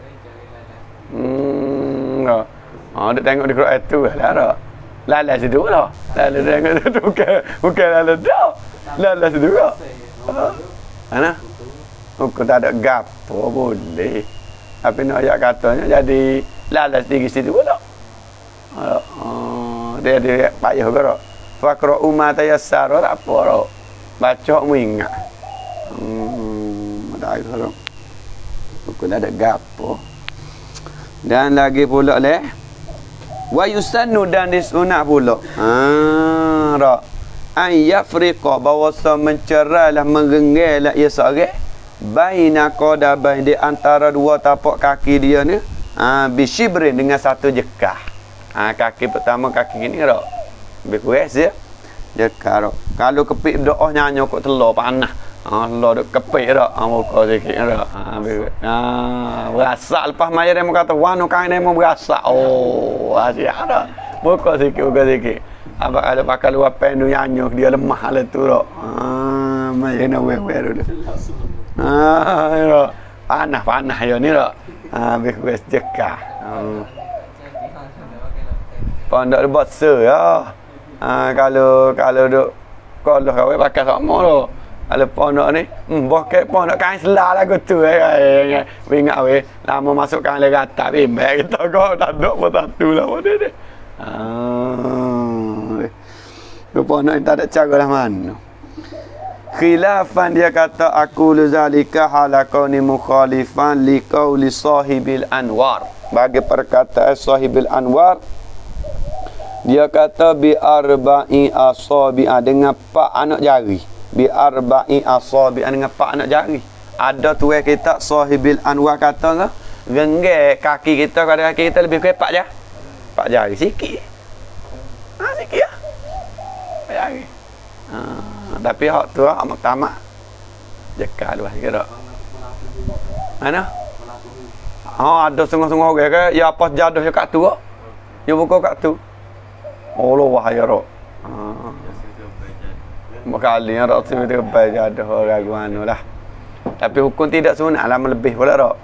Hmm. Ha, ha duk tengok di Quran tu lah dak. Lalas situ lah. Lalas tengok tu bukan bukan lalas dak. Lalas situ dak. Ha. Ana. Bukan tak ada gapo boleh. Apa nak ayat katanya jadi lalas tinggi situ pula. Oh, dia dia payah ke tak? Faqra umma tayassar tak apa tak. Baca mu ingat. Hmm, ada kalau. Bukan ada gapo. Dan lagi pula leh. Wa yusannu dan disunat pula. Ha, rak. An yafriqa bawasa menceralah menggenggellah ia seorang baina qadabain di antara dua tapak kaki dia ni. Ha, bisibrin dengan satu jekah. Ha, kaki pertama kaki gini rak. Lebih kurang dia. Jekah rak. Kalau kepik doa nyanyi kok telur panas. Ha, telur duk kepik rak. Ha, muka sikit rak. Ha, ha, berasak lepas maya dia kata wanu kain dia berasak. Oh, asyik rak. Muka sikit, muka sikit. Abang ada pakai luar pen tu nyanyi dia lemah lah tu rak. Ha, maya nak wewe dulu. Ha, rak. Panas-panas ya ni rak. Ha, habis kuas jekah. Hmm. Pondok dia baksa ya. Ha, kalau kalau duk kalau kau pakai sama tu. Kalau pondok ni, hmm, bokek pondok kain selah lagu tu eh. Ingat weh, lama masuk kain le rata bimbang kita kau tak duk pun satu lah dia dia. Ha. Ku pondok ni tak ada cara lah mana. Khilafan dia kata aku luzalika halakau ni mukhalifan liqauli sahibil anwar bagi perkataan sahibil anwar dia kata bi arba'i asabi dengan empat anak jari bi arba'i asabi dengan empat anak jari ada tu eh kita sahibil anwar kata ke genggam kaki kita pada kaki kita lebih kurang empat je empat jari sikit ha sikit ah empat jari ha. Tapi hak tu hak maktamak jekah luas sikit tak mana ha ada setengah-setengah orang ke ya apa jaduh je kat tu kak dia buka kat tu Allah wahai rak ha makali rak tu dia baik jaduh orang mana lah tapi hukum tidak sunat lah melebih pula rak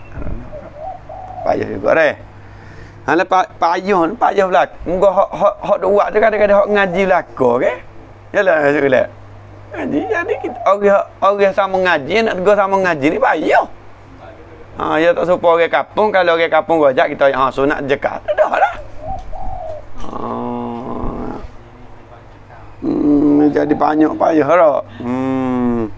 payah juga reh ha lepas payah payah belak muka hak hak hak duk buat tu kadang-kadang hak ngaji belaka ke yalah sekali ngaji jadi kita orang orang sama ngaji nak tegur sama ngaji ni payah. Ha ya tak supaya orang kampung kalau orang kampung rojak kita ha sunat jekat dah lah. Ha. Hmm jadi banyak payah rak. Hmm.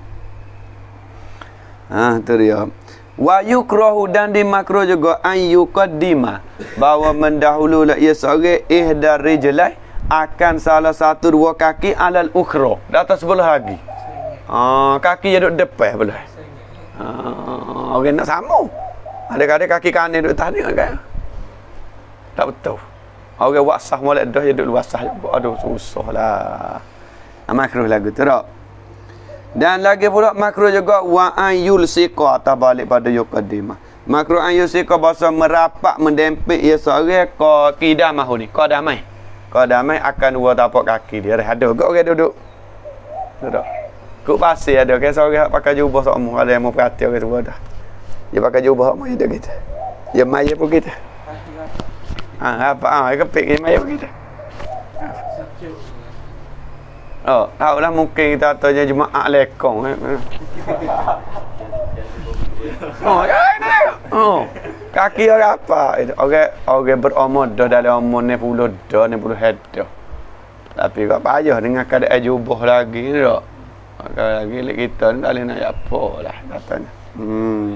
Ha tu dia. Wa yukrahu dan dimakruh juga an yuqaddima bahawa mendahululah ia seorang ihdar rijlai akan salah satu dua kaki alal ukhra, di atas sebelah lagi. Ah, kaki dia duduk depan belah. Ah, orang nak sama. Ada-ada kaki kanan duduk tadi kan. Tak betul. Orang wasah molek dah dia duduk wasah juga. Aduh susahlah. Makruh lagu tu tak. Dan lagi pula makruh juga wa ayul siqa atau balik pada yuqaddimah. Makruh ayul siqa bahasa merapat mendempit ia seorang ko kidamah ni. Ko damai. Ko damai akan dua tapak kaki dia. Ada juga orang duduk. Duduk. Kuk pasir ada kan seorang pakai jubah sama ada yang mau perhati orang tua dah. Dia pakai jubah sama dia kita. Dia maya pun kita. Ah apa ah kepik dia maya pun kita. Oh, tahu lah mungkin kita tanya jemaah lekong. Oh, ya ini. Oh, kaki orang apa? Itu orang orang berumur dah dalam umur enam puluh dah, enam puluh head dah. Tapi kau payah dengan keadaan jubah lagi ni tak? Kalau lagi kita ni tak boleh nak apa lah katanya. Hmm.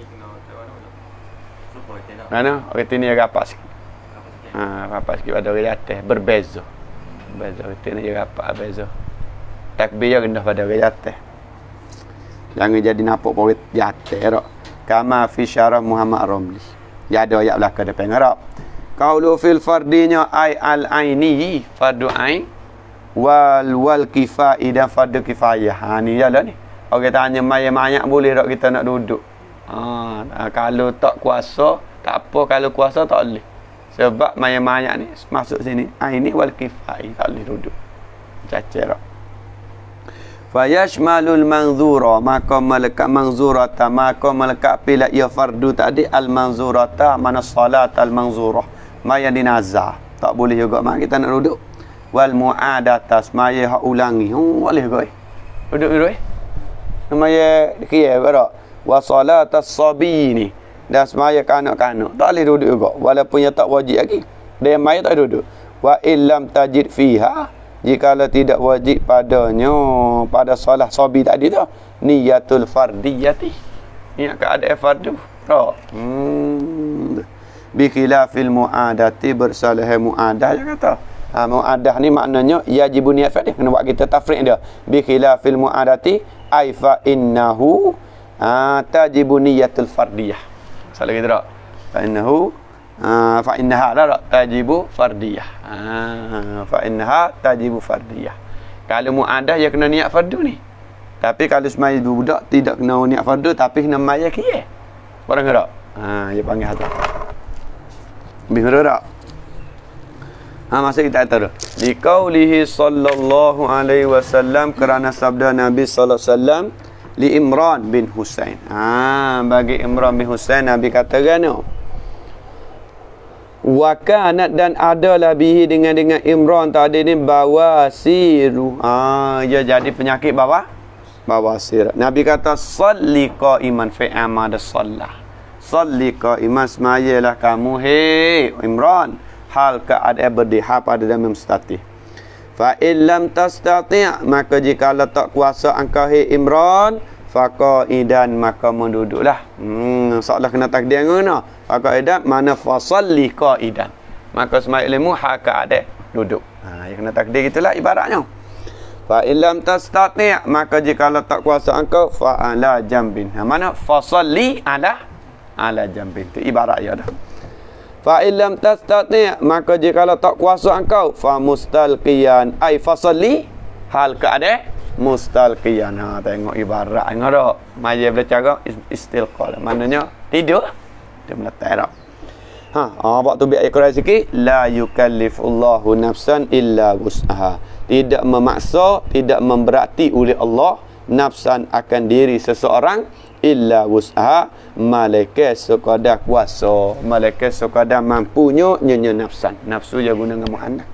Mana? Orang tini yang rapat sikit. Ha, rapat sikit pada orang atas. Berbeza. Berbeza. Orang tini yang rapat berbeza. Takbir yang rendah pada orang atas. Jangan jadi nampak orang atas tak? Kama fi syarah Muhammad Romli. Ya ada ayat belakang depan ngarap. Qaulu fil fardinya ay al-aini. Fardu ain. Wal wal kifai dan fardu kifayah. Ha ni jalah ni. Orang tanya mayat-mayat boleh tak kita nak duduk? Ha, kalau tak kuasa, tak apa. Kalau kuasa tak boleh. Sebab mayat-mayat ni masuk sini. Aini wal kifai tak boleh duduk. Cacer. Fayashmalul manzura, maka melekat manzurata, maka melekat bila ia fardu tadi al manzurata mana salat al manzurah. Maya dinazah. Tak boleh juga mak kita nak duduk. Wal mu'adata semaya hak ulangi. Oh, boleh ke? Duduk duduk eh. Semaya kira berak. Wa salatas sabini. Dan semaya kanak-kanak. Tak boleh duduk juga. Walaupun ia tak wajib lagi. Dia maya tak duduk. Wa illam tajid fiha. Jikalau tidak wajib padanya pada solat sabi tadi tu. Niyatul fardiyati. Niat keadaan fardu. Tak. Hmm. Bi khilafil mu'adati bersalah mu'adah dia kata. Ha, mu'adah ni maknanya yajibu niat fi'li. Kena buat kita tafriq dia. Bi khilafil mu'adati ay fa innahu ha, tajibu niyatul fardiyah. Salah kita tak? Fa innahu ha, fa innaha la tajibu fardiyah. Ha, fa innaha tajibu fardiyah. Kalau mu'adah dia kena niat fardu ni. Tapi kalau semai budak tidak kena niat fardu tapi kena maya kiyah. Barang tak? Ha, dia panggil hata. Bihura tak? Ha, masa kita kata di qaulihi sallallahu alaihi wasallam kerana sabda Nabi sallallahu alaihi wasallam li Imran bin Husain. Ha, bagi Imran bin Husain Nabi kata gano. Wa kanat dan adalah bihi dengan dengan Imran tadi ni bawasiru. Ha, dia jadi penyakit bawah bawasir. Nabi kata salli qaiman fi amad shalah. Salli qaiman semayalah kamu hei Imran hal keadaan berdihar pada dalam mustati. Fa illam tastati' maka jika tak kuasa engkau hei Imran faqaidan maka menduduklah. Hmm soalah kena takdir ngana. Faqaidan mana fasalli qaidan. Maka semayalah hal keadaan duduk. Ha yang kena takdir gitulah ibaratnya. Fa illam tastati' maka jika tak kuasa engkau fa ala jambin. Ha mana fasalli ala ala jambin tu ibarat ya dah. Fa illam tastati' maka jikalau tak kuasa engkau fa mustalqiyan ai fasalli hal keadaan mustalqiyan. Ha tengok ibarat ngara majlis bercara istilqa maknanya tidur dia meletak dak. Ha apa tu bi ayat Quran sikit la yukallifullahu nafsan illa wus'aha. Tidak memaksa, tidak memberati oleh Allah nafsan akan diri seseorang illa wus'aha malaikat sekadar kuasa malaikat sekadar mampunya nyonya nafsan nafsu dia guna dengan muannas.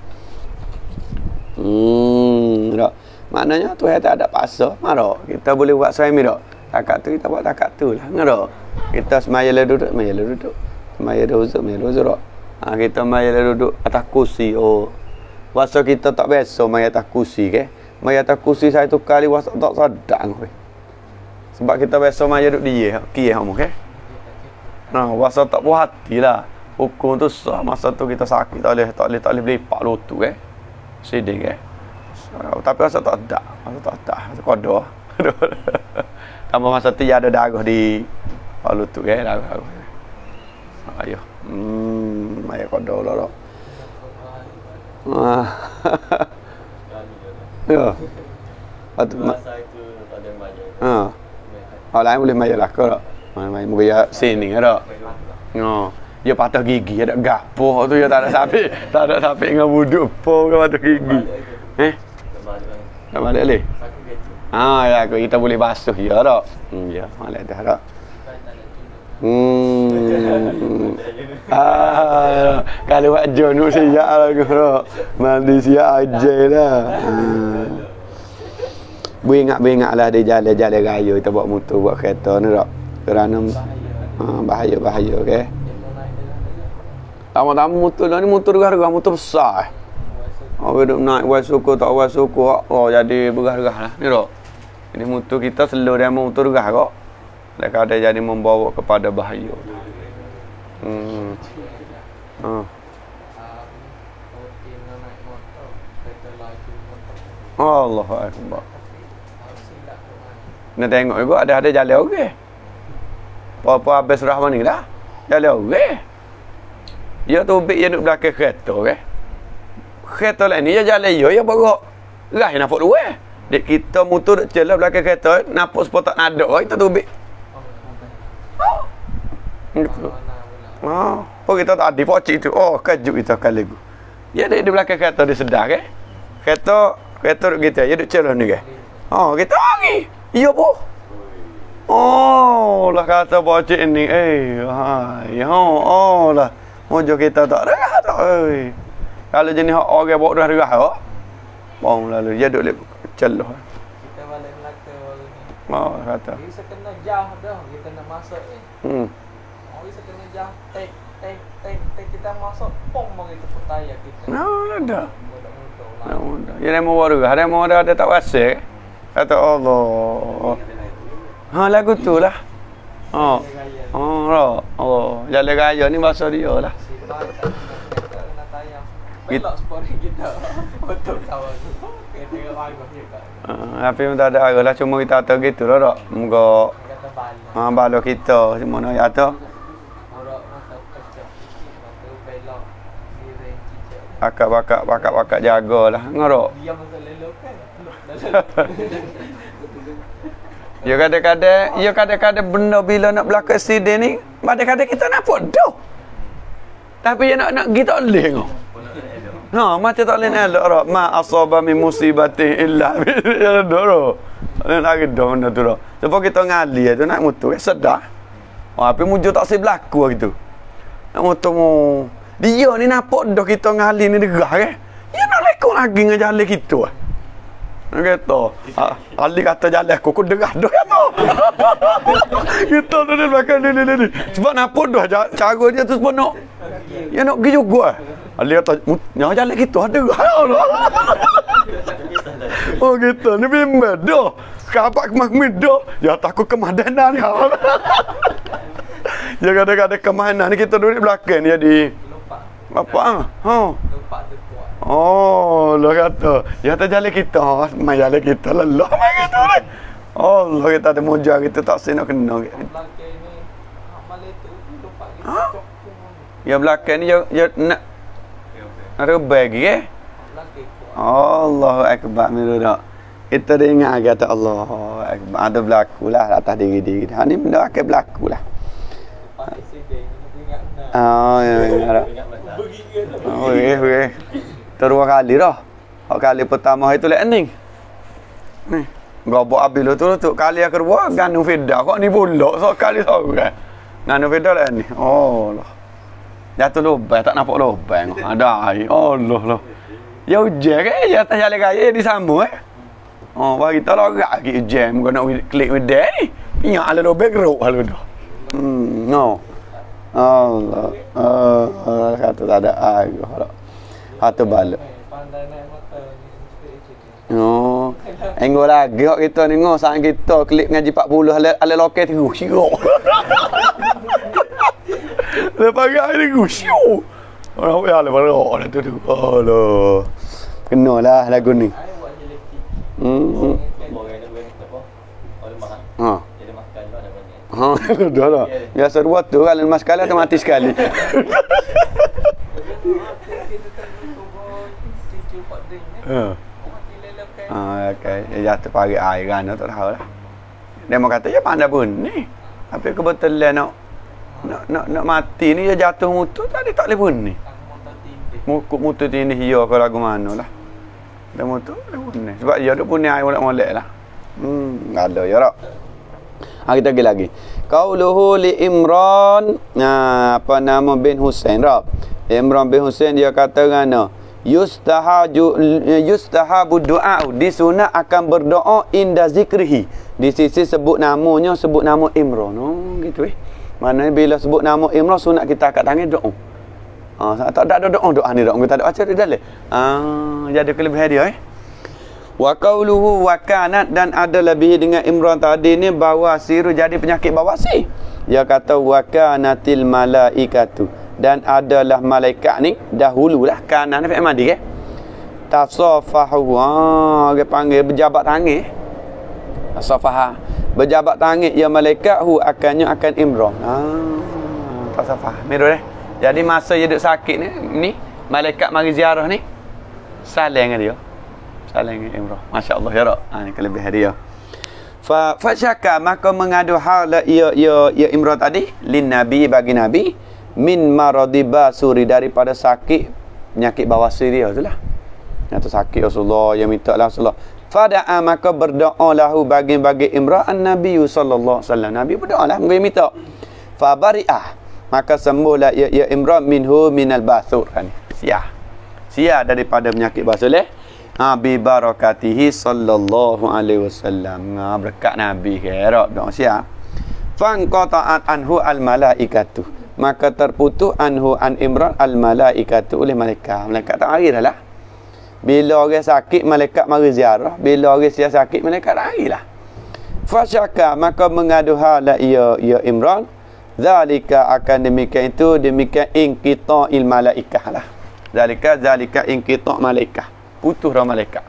Hmm tak maknanya Tuhan tak ada paksa marah kita boleh buat suami tak takat tu kita buat takat tu lah ngara kita semaya duduk semaya duduk semaya duduk semaya duduk ha, kita semaya duduk atas kursi. Oh wasa kita tak biasa maya atas kursi ke maya atas kursi saya tu kali wasa tak sadar kowe. Sebab kita biasa main duduk dia, kiyah kamu ke? Nah, wasa tak puas hati lah. Hukum tu sah. Masa tu kita sakit tak boleh, tak boleh, tak boleh belipak lutut ke? Sidik eh. Tapi rasa tak ada. Rasa tak ada. Rasa kodoh. Tambah masa tu ada darah di palu tu eh darah. Ayo. Hmm, ayo kodoh lah. Ah. Ya. Atau Masa itu tak ada banyak. ha. Orang lain boleh main lah ke tak? Main mobil sini ke tak? Oh. Dia patah gigi, ada gapo tu dia tak ada sapi. Tak ada sapi dengan wuduk po ke patah gigi. Eh? Tak balik lagi? Ah, ya, kita boleh basuh ya tak? Hmm, ya, malai dah tak? Hmm. Ah, kalau buat jonuk siap lah ke tak? Mandi siap aja lah. Hmm. Beringat-beringat lah dia jalan-jalan raya kita buat motor, buat kereta ni tak? Kerana ah, bahaya-bahaya okey. Tama-tama motor lah ni motor gerah-gerah, motor besar. Oh, duduk naik buat suku tak buat suku. Oh, jadi bergerah-gerah lah ni tak? Ini motor kita slow dia motor gerah kok. Mereka ada jadi membawa kepada bahaya. Hmm. Ah. Allahu Akbar. Nak tengok juga ada-ada jalan okey. Apa-apa habis Rahman ni dah. Jalan okey. Ya tu bik dia duduk belakang kereta okey. Kereta lain ni dia jalan yo ya bergerak. Ras nampak dua. Dek kita motor duk jalan belakang kereta, nampak spot tak ada kita tu bik. Gitu. Ah, oh kita tak ada pocik tu. Oh, kejut kita kali tu. Dia dek di belakang kereta dia sedar ke? Kereta kereta duk kita, dia duk jalan ni ke? Oh, kita lagi. Iya po. Oh, lah kata pocik ni. Eh, hai. Oh, oh lah. Mojo kita tak ada tak. Oi. Kalau jenis orang bawa dah derah oh. Bang lalu dia duk celah. Kita balik Melaka baru ni. Oh, kata. Kita kena jauh dah, kita nak masuk ni. Hmm. Oh, kita kena jauh. Tek tek tek tek kita masuk pom bagi tu putaya kita. No, ada. Mudah-mudah lah. No, ada. Ya demo baru, ada demo ada ada tak rasa. Kata Allah. Ha lagu tu lah. Oh. Oh, lah. Oh, jalan raya ni bahasa dia lah. Belok sport kita. Betul kawan tu. Kita ke bagus juga. Ah, tapi pun tak ada arah lah, cuma kita atas gitu lah tak. Moga Kata balik. ah balo kita cuma nak ya tu. Orang masa kecil. Masa belok kiri cicak. Bakak-bakak bakak-bakak jagalah. Ngorok. Dia masa lelok kan. Ya kadang-kadang, ya kadang-kadang benda bila nak berlaku aksiden ni, kadang-kadang kita nampak dah. Tapi ya nak nak kita boleh ngau. Ha, macam tak boleh elok rak. Ma asaba min musibatin illa bi doro. Ada lagi dah benda tu rak. Sebab kita ngali tu nak motor eh, sedar. Oh, tapi mujur tak si berlaku gitu. Nak motor mu. Dia ni nampak dah kita ngali ni derah ke. Ya nak lekong lagi dengan jalan kita. Kata, Ali kata jalan aku, aku derah dah kata. Kita tu di belakang ni, ni, ni. Sebab nampak dah cara dia tu sebab nak. Ya nak pergi juga. Ali kata, yang jalan kita ada derah. Oh gitu, ni bimbang dah. Kapak kemak dah. Ya takut kemadanan. Ya kadang-kadang kemana ni kita duduk di belakang ni jadi. Apa? Ha. Oh, lo kata, ya tak jalan kita, mai jalan kita lelah mai kata ni. Oh, lo kita ada moja kita tak sini nak kena. Belakang ni amal itu lupa kita. Ha? Ya belakang ni ya, ya nak ada bagi eh. Belakang. Allahu akbar miru dak. Kita dah ingat kata Allahu akbar ada berlaku lah atas diri diri. Ha ni benda akan berlaku lah. Pakai siding ni ingat nak. Oh, ya ya. Oh, eh eh. Terus kali dah. Hak kali pertama itu lek ening. Ni. Gabak abil tu tu kali yang kedua ganu fida kok ni pula so kali seorang. Ganu fida lek ni. Oh lah. Jatuh lubang tak nampak lubang. Ada air. Oh Allah lah. Ya hujan ke ya tak jalan kaya di sama eh. Oh bagi tak lorak lagi hujan muka nak klik wedan ni. Piak ala lubang geruk halu dah. Hmm no. Allah. Oh kata tak ada air. Atau balik. Pandai naik motor ni. Oh. Enggo lagi kok kita ni ngok sang kita klik ngaji empat puluh ala ala lokal tu sirok. Lepas gaya ni sirok. Orang ya le barok tu tu. Alah. Kenalah lagu ni. Ai buat jeleki. Hmm. Orang ni boleh apa? Orang makan. Ha. Jadi makan tu ada banyak. Ha, dah lah. Biasa dua tu kalau lemas sekali tu mati sekali. Ha. Ah, okey. Dia jatuh pagi air kan, tak tahu lah. Dia mau kata, ya pandai pun ni. Tapi kebetulan nak nak nak, nak mati ni dia jatuh mutu tadi tak boleh pun ni. Mukuk mutu ini hiyo ke lagu mana lah. Dia mutu dia pun ni. Sebab dia duk punya air molek-molek lah. Hmm, ada ya tak? Ha, kita pergi lagi. Qauluhu li Imran, nah, apa nama bin Husain tak? Imran bin Husain dia kata ngana? Yustahaju yustahabu du'a, disunat akan berdoa inda zikrihi, di sisi sebut namanya, sebut nama Imran. Oh gitu eh. Maknanya bila sebut nama Imran sunat kita angkat tangan doa. Ah, tak ada doa doa ni doa kita ada baca di dalam. Ah, jadi kelebihan dia eh. Wa qauluhu wa kanat, dan ada lebih dengan Imran tadi ni bawasir, jadi penyakit bawasir. Dia kata wa kanatil malaikatu, dan adalah malaikat ni dahululah kanan fi'il madi ke. Tasafahu, ah dia panggil berjabat tangan. Tasafaha, berjabat tangan ya malaikat hu akannya akan Imran. Ah, tasafah. Miru deh. Jadi masa dia duduk sakit ni, ni malaikat mari ziarah ni saling dengan dia. Saling dengan Imran. Masya-Allah ya. Ha, ni kelebihan dia. Fa fasyaka, maka mengadu hal ya ya ya Imran tadi lin nabi, bagi nabi, min maradi basuri, daripada sakit penyakit bawasir dia itulah. Yang sakit Rasulullah yang minta lah Rasulullah. Fada'a, maka berdoa lahu bagi-bagi Imran an-nabi sallallahu alaihi wasallam. Nabi berdoa lah mungkin minta. Fa bari'ah, maka sembuhlah ya, ya Imran minhu minal basur kan. Siah. Siah daripada penyakit basur leh. Ha, bi barakatihi sallallahu alaihi wasallam. Ha, berkat Nabi kira doa siap. Fan qata'at anhu al malaikatu, maka terputus anhu an Imran al malaikatu, oleh malaikat. Malaikat tak hari dah lah. Bila orang sakit malaikat mari ziarah, bila orang siap sakit malaikat tak hari lah. Fasyaka, maka mengadu hala ya ya Imran, zalika, akan demikian itu, demikian inqita'il malaikah lah. Zalika zalika inqita' malaikah, putus dah malaikat.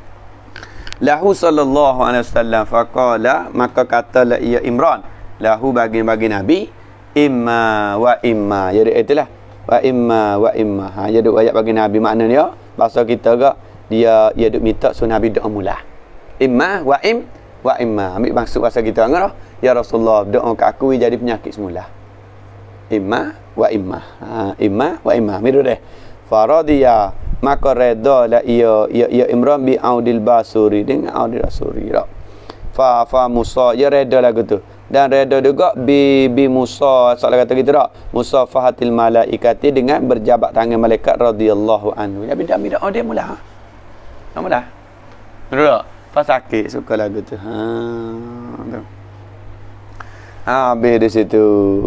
Lahu sallallahu alaihi wasallam faqala, maka katalah ia Imran lahu bagi-bagi Nabi, imma wa imma, jadi itulah wa imma wa imma. Ha, jadi ayat bagi Nabi maknanya bahasa kita ke dia dia duk minta suruh Nabi doa mula. Imma wa im wa imma. Ambil maksud bahasa kita ngah, ya Rasulullah doa kat aku jadi penyakit semula. Imma wa imma. Ha, imma wa imma. Miru deh. Faradiya, maka redha la ia ia ia Imran bi audil basuri, dengan audil basuri tak. Fa fa Musa, ya redha lagu tu. Dan redha juga bi bi Musa, soal kata gitu tak. Musa fahatil malaikati, dengan berjabat tangan malaikat radhiyallahu anhu. Ya bida bida oh dia mula. Ha mula. Betul tak? Pas sakit suka lagu tu. Ha. Tu. Ha be di situ.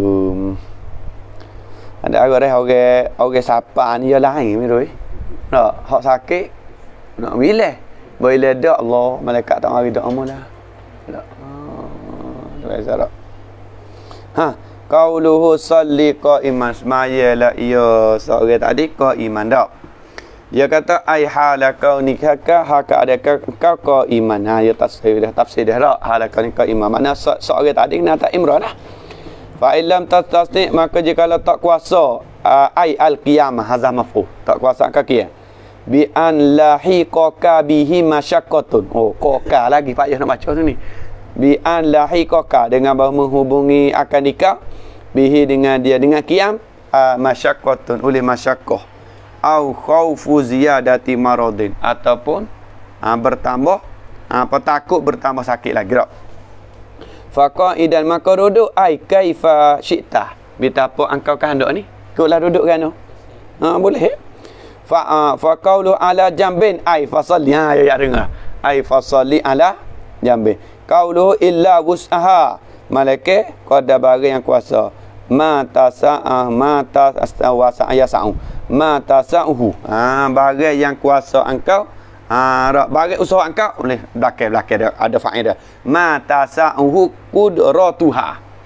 Ada orang orang orang sapa ni dia lain miroi. Nak hak sakit nak milih. Bila dak Allah malaikat tak mari dak amulah. Tak. Ha, biasa tak. Ha, qauluhu salli qa'iman, semaya la ia seorang tadi qaiman dak. Dia kata ai halaka nikaka haka adakah kau qaiman. Ha, dia tafsir dah tafsir dah dak halaka qaiman. Makna seorang tadi kena tak Imran dah. Fa illam tastasni, maka jikalau tak kuasa uh, ai al-qiyamah hazah maf'ul, tak kuasa ke qiyam bi an lahiqaka bihi masyaqqatun. Oh, qaka lagi Pak Yah nak baca tu ni. Bi an lahiqaka, dengan bahawa menghubungi akan nikah bihi, dengan dia, dengan qiyam uh, masyaqqatun, oleh masyaqqah, au khaufu ziyadati maradin, ataupun uh, bertambah uh, petakut bertambah sakit lagi tak. Faqaidan, maka duduk ai kaifa syi'ta, betapa engkau kehendak ni, ikutlah duduk kan. Ha boleh. Fa fa qaulu ala jambin ai fasalli. Ha ya dengar. Ai fasalli ala jambin. Qaulu illa wus'aha, malaikat qada bagi yang kuasa. Ma tasa'ah ma tasawasa ayasau. Ma tasa'uhu. Ha bagi yang kuasa engkau. Ha, bagi usaha engkau boleh belakang belakang ada ada faedah. Ma tasa'uhu qudratuha.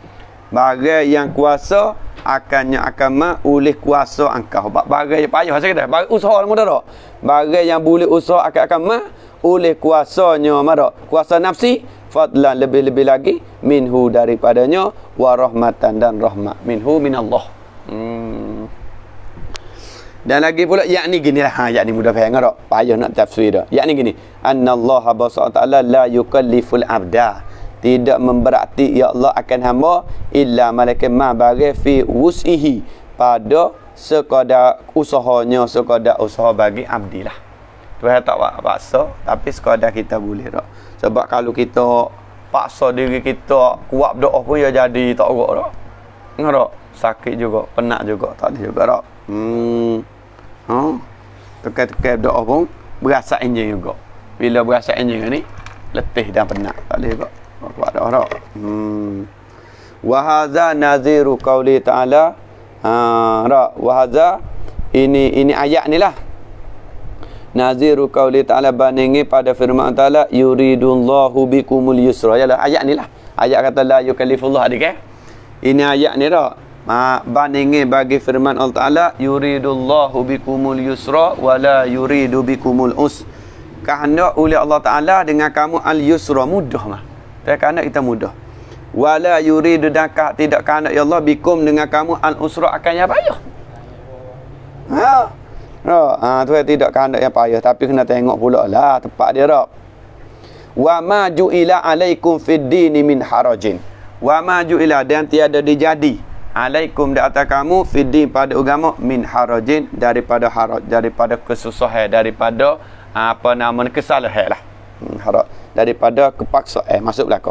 Bagai yang kuasa akannya akan ma oleh kuasa engkau. Bagai yang payah saya kata, bagai usaha mudah tak? Bagai yang boleh usaha akan akan ma oleh kuasanya marak. Kuasa nafsi fadlan lebih-lebih lagi minhu daripadanya wa rahmatan dan rahmat minhu minallah. Hmm. Dan lagi pula yakni ginilah, ha yakni mudah faham tak? Payah nak tafsir dah. Yakni gini, annallaha ta'ala la yukalliful abda, tidak memberati ya Allah akan hamba illa malaikat ma bagi fi wus'ihi, pada sekadar usahanya, sekadar usaha bagi abdi lah. Tuhan tak paksa, tapi sekadar kita boleh tak. Sebab kalau kita paksa diri kita kuat berdoa pun ya jadi tak berok tak. Ingat tak? Sakit juga, penat juga, tak ada juga tak. Hmm. Ha? Tekan-tekan berdoa pun berasa enjing juga. Bila berasa enjing ni letih dan penat, tak ada juga. Kuat dah tak. Hmm. Wa hadza naziru qauli ta'ala. Ha, tak. Wa hadza ini ini ayat ni lah. Naziru qauli ta'ala bandingi pada firman ta'ala yuridullahu bikumul yusra. Yalah ayat ni lah. Ayat kata la yukallifullah adik eh. Ini ayat ni tak. Ma bandingi bagi firman Allah Ta'ala yuridullahu bikumul yusra wala yuridu bikumul us. Kehendak oleh Allah Ta'ala dengan kamu al yusra, mudah mah. Tak kehendak kita mudah. Wala yuridu dan tidak kehendak ya Allah bikum dengan kamu al usra akan yang payah. Ha. Ha, tu tidak kehendak yang payah, tapi kena tengok pula lah tepat dia tak. Wa ma ju'ila alaikum fid dini min harajin. Wa ma ju'ila dan tiada dijadi alaikum di atas kamu fid pada agama min harajin, daripada haraj, daripada kesusahan, daripada apa nama kesalahan lah. Hmm, haraj daripada kepaksaan, masuk belaka.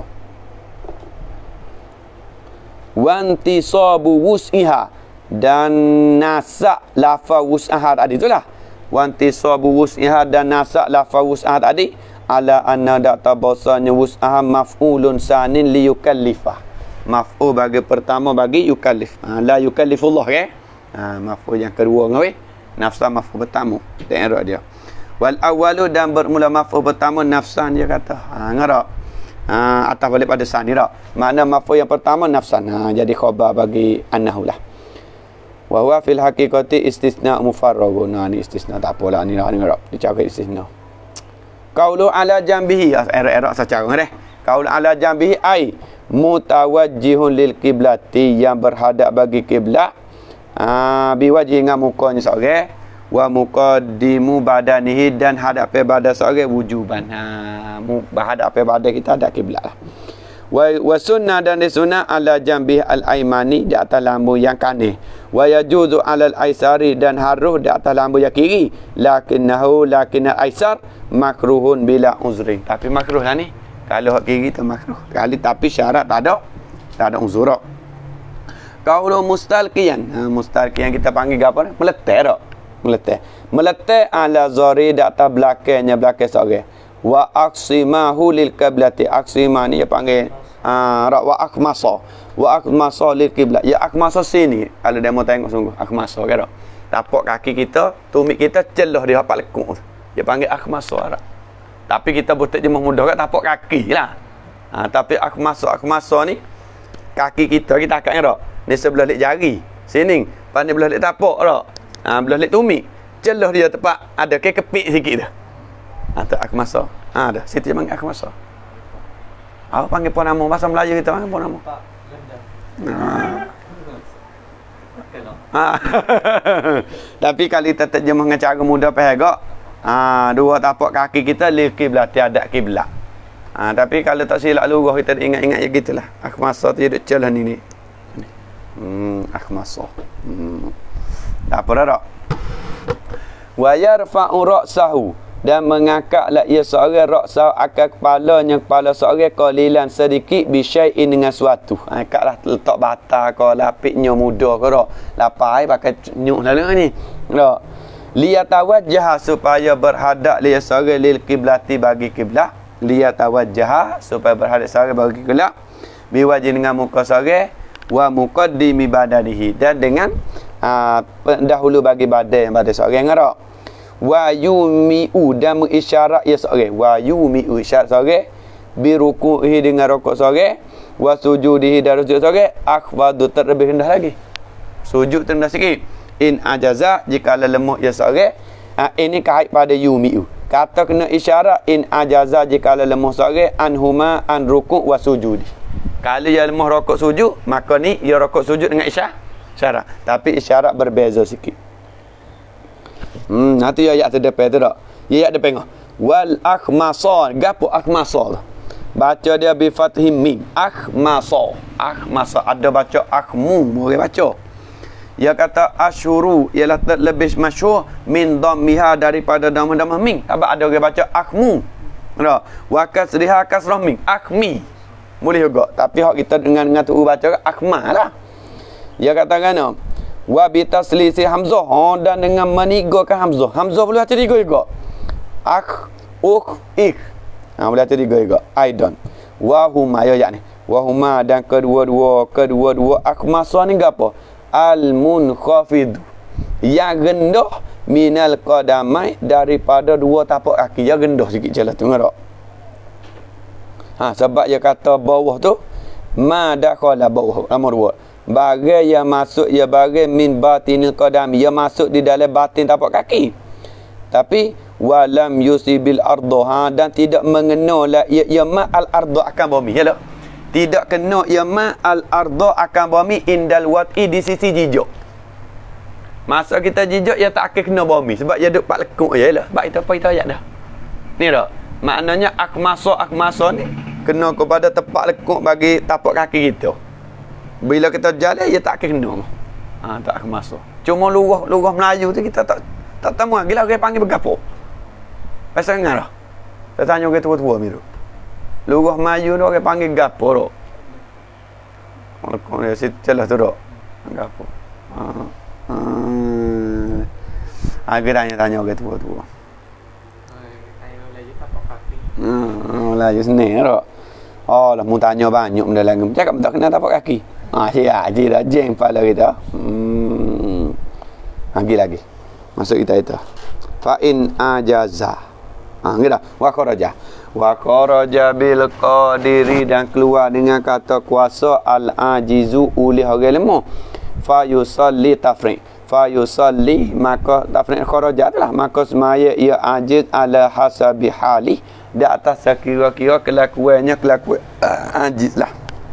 Wantisabu wus'iha dan nasak lafaz wus'aha tadi itulah. Wantisabu wus'iha dan nasak lafaz wus'aha tadi ala anna data bahasanya wus'aha maf'ulun sanin liyukallifah. Maf'ul bagi pertama bagi yukallif. Ha, la yukallifullah ke? Ha, maf'ul yang kedua ngawi. Nafsan maf'ul pertama. Tengok dia. Wal awwalu dan bermula maf'ul pertama nafsan dia kata. Ha, ngarap. Ha, atas balik pada san ni tak. Makna maf'ul yang pertama nafsan. Ha, jadi khabar bagi annahu lah. Wa huwa fil haqiqati istisna mufarragun. Nah ni istisna tak apalah ni lah ni ngarap. Dicakap istisna. Qaulu ala jambihi. Era-era secara ngare. Qaulu ala jambihi ai mutawajjihun lil kiblati, yang berhadap bagi kiblat. Ah, biwajhi dengan mukanya seorang, wa muqaddimu badanihi dan hadap pada seorang wujuban. Ha, berhadap pada kita ada kiblat lah. Wa, wa sunnah dan sunnah ala jambih al aimani, di atas lambu yang kanan. Wa yajuzu ala al aisari dan haruh di atas lambu yang kiri. Lakinnahu lakinna aisar makruhun bila uzri. Tapi makruh lah ni. Kalau hak kiri tu makruh. Kali tapi syarat tak ada. Tak ada uzur. Kalau mustalqiyan, ha, mustalqiyan kita panggil apa? Meletak tak? Meletak. Meletak ala zari di atas belakangnya, belakang seorang. Wa aqsimahu lil qiblati. Aqsima ni dia panggil ah uh, wa akmasa. Wa akmasa lil qiblat. Ya akmasa sini. Kalau dia mau tengok sungguh akmasa kan tak? Tapak kaki kita, tumit kita celah dia hafal lekuk. Dia panggil akmasa Arab. Tapi kita boleh terjemah mudah kat tapak kaki lah. Ha, tapi akmasa akmasa ni kaki kita kita akaknya tak. Ni sebelah lek jari. Sini, pandai belah lek tapak tak. Ha, belah lek tumit. Celah dia tepat ada ke kepik sikit dah. Ha, tu akmasa. Ha, dah. Situ dia panggil akmasa. Apa panggil apa nama bahasa Melayu kita panggil apa nama? Ha. Ha. Tapi kalau kita terjemah dengan cara mudah faham tak? Ha, dua tapak kaki kita li kiblat, tiada kiblat. Ha, tapi kalau tak silap lurus kita ingat-ingat ya gitulah. Akhmasa tu duduk celah ni ni. Hmm, akhmasa. Hmm. Tak apa dah tak? Wa yarfa'u ra'sahu, dan mengangkatlah ia seorang ra'sahu akan kepalanya, kepala seorang qalilan sedikit bi syai'in dengan suatu. Angkatlah letak bata ke lapiknya muda ke tak. Lapai pakai nyuk lalu ni. Tak. Liyatawajjah, supaya berhadap liya seorang lil kiblati bagi kiblat. Liyatawajjah, supaya berhadap seorang bagi kiblat. Biwajhi dengan muka seorang, wa muqaddimi badanihi, dan dengan uh, pendahulu bagi badan badan seorang ngarak. Wa yumi'u, dan mengisyarat ya seorang. Wa yumi'u, isyarat seorang. Biruku'i, dengan rokok seorang. wa sujudihi dan sujud seorang akhfadu terlebih rendah lagi. Sujud rendah sikit. In ajaza jika lemah ia seorang. Ha, ini kait pada yumi'u. Kata kena isyarat in ajaza jika lemah seorang anhuma an ruku' wa sujudi. Kalau ia lemah rokok sujud, maka ni ia rokok sujud dengan isyarat. Isyarat. Tapi isyarat berbeza sikit. Hmm, nanti ayat tu depan tu tak. Ayat depan ngah. Wal akhmasa, gapo akhmasa? Baca dia bi fathim mim. Akhmasa. Akhmasa ada baca akhmu, boleh baca. Dia kata asyuru ialah lebih masyhur min dhammiha daripada dhammah-dhammah mim. Apa ada orang baca akhmu. Ada. Wa kasriha kasrah mim. Akhmi. Boleh juga. Tapi hak kita dengan dengan tu baca akhma lah. Dia kata kan wa bi taslisi hamzah, oh, dan dengan menigakan hamzah. Hamzah boleh baca tiga juga. Akh, ukh, ik. Ha, boleh baca tiga juga. Aidan. Wa huma ya yakni. Wa huma dan kedua-dua, kedua-dua akhmasa ni gapo? Al munkhafid. Yang rendah minal qadamai daripada dua tapak kaki. Yang rendah sikit jalan tu ngarok. Ha, sebab dia kata bawah tu ma dakhala bawah nomor dua. Bagai yang masuk ya bagai min batinil qadam, ya masuk di dalam batin tapak kaki. Tapi walam yusibil ardo, ha, dan tidak mengena la ya, ya ma al ardo akan bumi, ya tak? Tidak kena ya ma al ardo akan bumi indal wat'i di sisi jijak. Masa kita jijak ya tak akan kena bumi sebab dia duk pak lekuk je lah. Baik kita apa ayat dah. Ni tak? Maknanya akhmasa akhmasa ni kena kepada tepat lekuk bagi tapak kaki kita. Bila kita jalan dia tak akan kena. Ha, tak akan masuk. Cuma lurah lurah Melayu tu kita tak tak tahu gila orang panggil bergapo. Pasal ngah. Saya tanya orang tua-tua miru. Lurah Melayu tu orang panggil gapo ro. Orang dia situ lah tu ro. Gapo. Ha. Ha. Aku tanya-tanya orang tua-tua. Hmm, lah just ni ro. Oh, lah mu tanya banyak benda lagi. Cakap tak kena tapak kaki. Ah, ya, je dah jeng pala kita. Hmm. Lagi lagi. Masuk kita itu. Fa in ajaza. Ah, ngida. Wa kharaja. Wa kharaja bil qadiri dan keluar dengan kata kuasa al ajizu oleh orang lemah. Fa yusalli tafriq. Fa yusalli maka tafriq kharaja itulah maka semaya ia ajiz ala hasabi hali di atas kira-kira kelakuannya kelakuan uh, ajiz lah.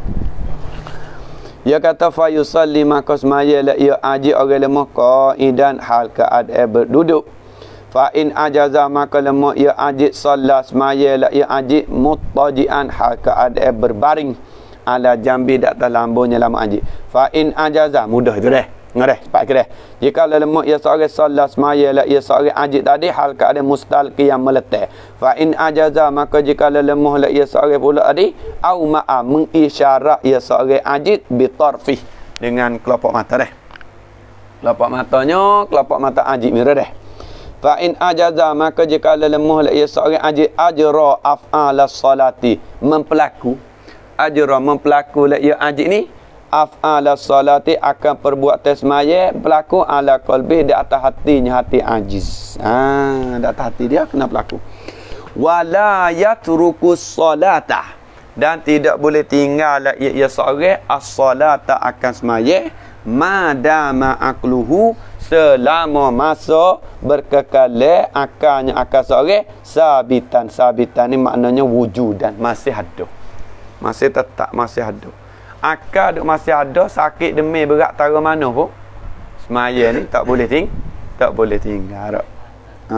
Dia kata fa yusalli maka semaya la ia ajiz orang lemah qaidan hal keadaan berduduk. Fa in ajaza maka lemah ia ajiz salat semaya la ia ajiz muttajian hal keadaan berbaring ala jambi di atas lambungnya lama ajiz. Fa in ajaza mudah itu deh. Ngareh, pak kereh. Jika lemah ia seorang salat semaya la ia seorang ajid tadi hal keadaan mustalqi yang meletak. Fa in ajaza maka jika lemah la ia seorang pula tadi au ma'a mengisyarat ia seorang ajid bi tarfih dengan kelopak mata deh. Kelopak matanya, kelopak mata ajid mira deh. Fa in ajaza maka jika lemah la ia seorang ajid ajra af'alas salati mempelaku ajra mempelaku la ia ajid ni af'ala salati akan perbuatan semaya berlaku ala qalbi di atas hatinya hati ajiz. Ha, di atas hati dia kena berlaku. Wala yatruku salata dan tidak boleh tinggal ia, ia seorang as-salata akan semaya madama aqluhu selama masa berkekal akalnya akal seorang sabitan sabitan ni maknanya wujudan masih ada. Masih tetap masih ada. Akal duk masih ada sakit demi berat tara mana pun semaya ni tak boleh ting tak boleh tinggal dak. Ha.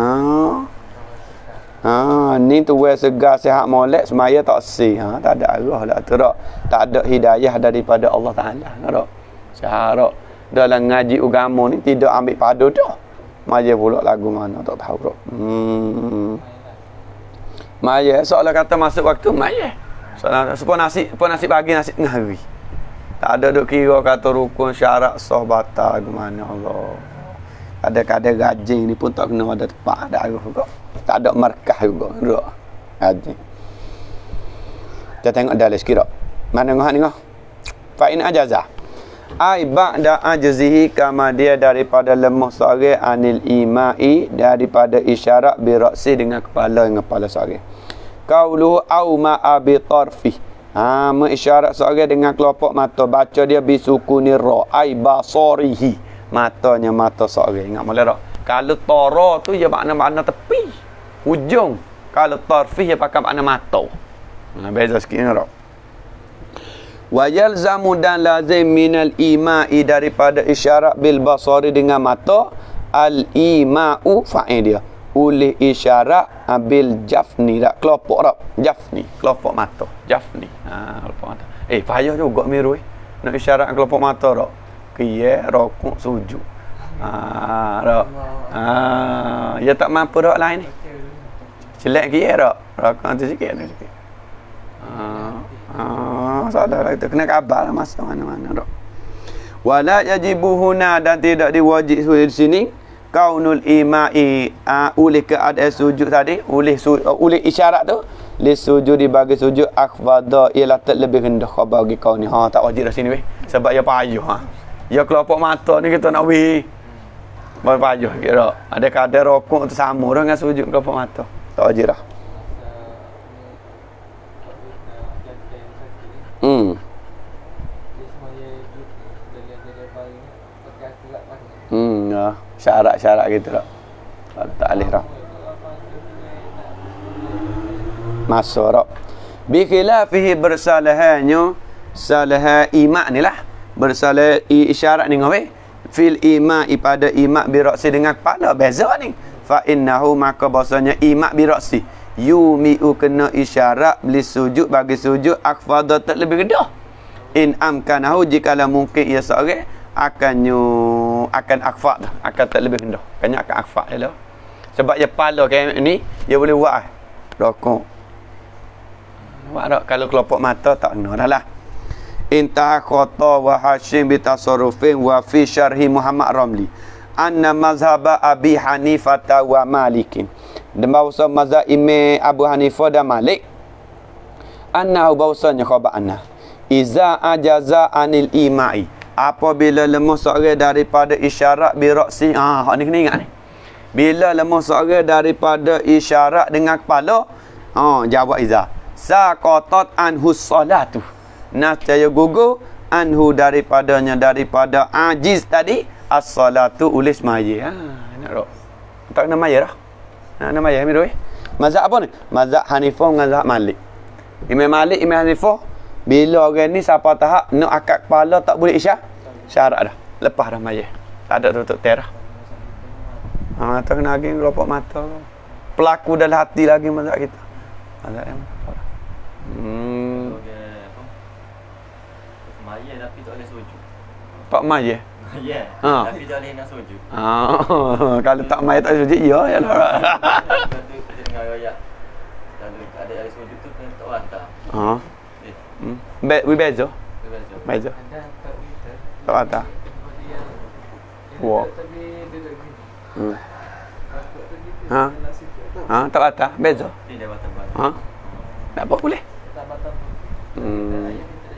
Ha ni tu we segar sihat molek semaya tak si. Ha tak ada arah dak tu dak. Tak ada hidayah daripada Allah Taala dak. Syarat dalam ngaji agama ni tidak ambil padu dah. Maya pula lagu mana tak tahu dak. Hmm. Maya soalan kata masuk waktu maya. Soalan sepon nasi pun nasi pagi nasi tengah hari. Tak ada duk kira kata rukun syarat sah batal ke mana Allah. Kadang-kadang rajin ni pun tak kena ada tempat ada arah juga. Tak ada markah juga. Duk. Rajin. Kita tengok dalam sikit tak. Mana ngah ni ngah. Fa in ajaza. Ai ba'da ajzihi kama dia daripada lemah seorang anil imai daripada isyarat bi ra'si dengan kepala dengan kepala seorang. Qaulu au ma'a bi tarfi. Ha, mengisyarat seorang dengan kelopak mata. Baca dia bisukuni ra. Ai basarihi. Matanya mata seorang. Ingat boleh tak? Kalau tara tu dia makna-makna tepi. Hujung. Kalau tarfih dia pakai makna mata. Ha, beza sikit ni tak? Wa yalzamu dan lazim minal ima'i daripada isyarat bil basari dengan mata. Al ima'u fa'il dia. Oleh isyarat bil jafni tak kelopak tak jafni kelopak mata jafni ha kelopak mata eh payah juga miru eh nak isyarat kelopak mata tak qiyam rukuk sujud ha tak ha ya tak mampu dak lain ni jelek qiyam tak rukuk tu sikit tu sikit ha ha salah kita kena khabar masa mana-mana tak wala yajibu huna dan tidak diwajib di sini kaunul ima'i uh, oleh keadaan sujud tadi oleh su, uh, oleh isyarat tu li sujud dibagi sujud akhfada ialah terlebih rendah khabar bagi kau ni ha tak wajib dah sini weh sebab ya payah ha ya kelopak mata ni kita nak weh ber payah kira ada kadar rokok tu sama dengan sujud kelopak mata tak wajib dah hmm hmm ya syarat-syarat gitu tak tak alih dah masuk tak bi khilafihi bersalahannya salah imak ni lah bersalah isyarat ni ngawe fil imak pada imak bi ra'si dengan kepala beza ni fa innahu maka bahasanya imak bi ra'si yumi'u kena isyarat beli sujud bagi sujud akhfada terlebih rendah in amkanahu jikalau mungkin ia seorang akannya akan akhfa akan tak lebih rendah kannya akan akhfa dia sebab dia pala kayak ni dia boleh buat rokok buat tak kalau kelopak mata tak kena dah lah intah khata wa hashim bi tasarrufin wa fi syarhi Muhammad Ramli anna mazhaba Abi Hanifah wa Malikin dan bahasa mazhab Imam Abu Hanifah dan Malik anna bahasanya khabar anna iza ajaza anil ima'i apabila lemah seorang daripada isyarat bi ra'si ah hak ni kena ingat ni bila lemah seorang daripada isyarat dengan kepala ha jawab iza saqatat anhu salatu nascaya gugur anhu daripadanya daripada ajiz tadi as-salatu ulis maya ha nak rok tak kena maya dah ha nama maya miroi mazhab apa ni mazhab Hanifah dengan mazhab Malik Imam Malik Imam Hanifah bila orang ni siapa tahap nak akad kepala tak boleh isyarat syarat dah lepas dah mayat tak ada tutup terah ha tak kena lagi kelopak mata pelaku dalam hati lagi mazhab kita mazhab yang hmm mayat tapi tak boleh sujud tak mayat ya ha tapi tak boleh nak sujud ha kalau tak mayat tak sujud ya ya lah kita dengar ayat kalau ada ayat sujud tu kena tak hantar ha hmm be we bezo bezo tak ada wah hmm ha ha tak ada bezo tidak batal ha tak apa boleh tak batal hmm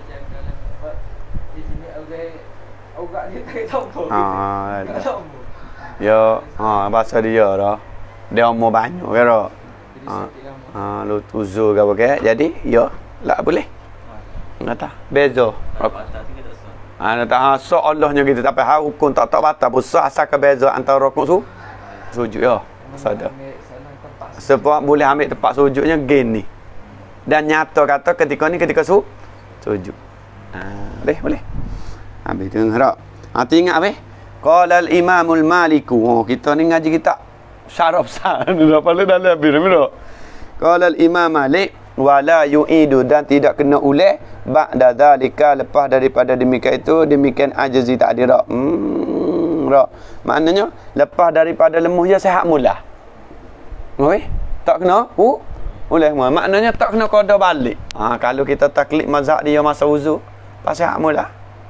di sini orang dia tak tahu ha tak tahu ya ha bahasa dia dah dia umur banyak kira ha ha lu tuzu ke apa ke jadi ya tak boleh ngata bezo ha tak ha soalahnya gitu tapi ha hukum tak tak batal pun sah asal ke beza antara rukuk su sujud ya sada sebab boleh ambil tempat sujudnya gain ni dan nyata kata ketika ni ketika su sujud ha boleh boleh habis tu harap hati ingat apa qala al imamul maliku oh kita ni ngaji kita syaraf sah dah paling dalam habis ni qala al imam Malik wala yu'idu dan tidak kena ulah ba'da zalika lepas daripada demikian itu demikian ajazi tak ada hmm rak maknanya lepas daripada lemah dia sihat mula oi tak kena uh ulah mula maknanya tak kena qada balik ha kalau kita taklid mazhab dia masa wuzu pas sihat mula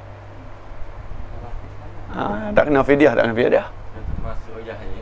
ha tak kena fidyah tak kena fidyah masuk jah ni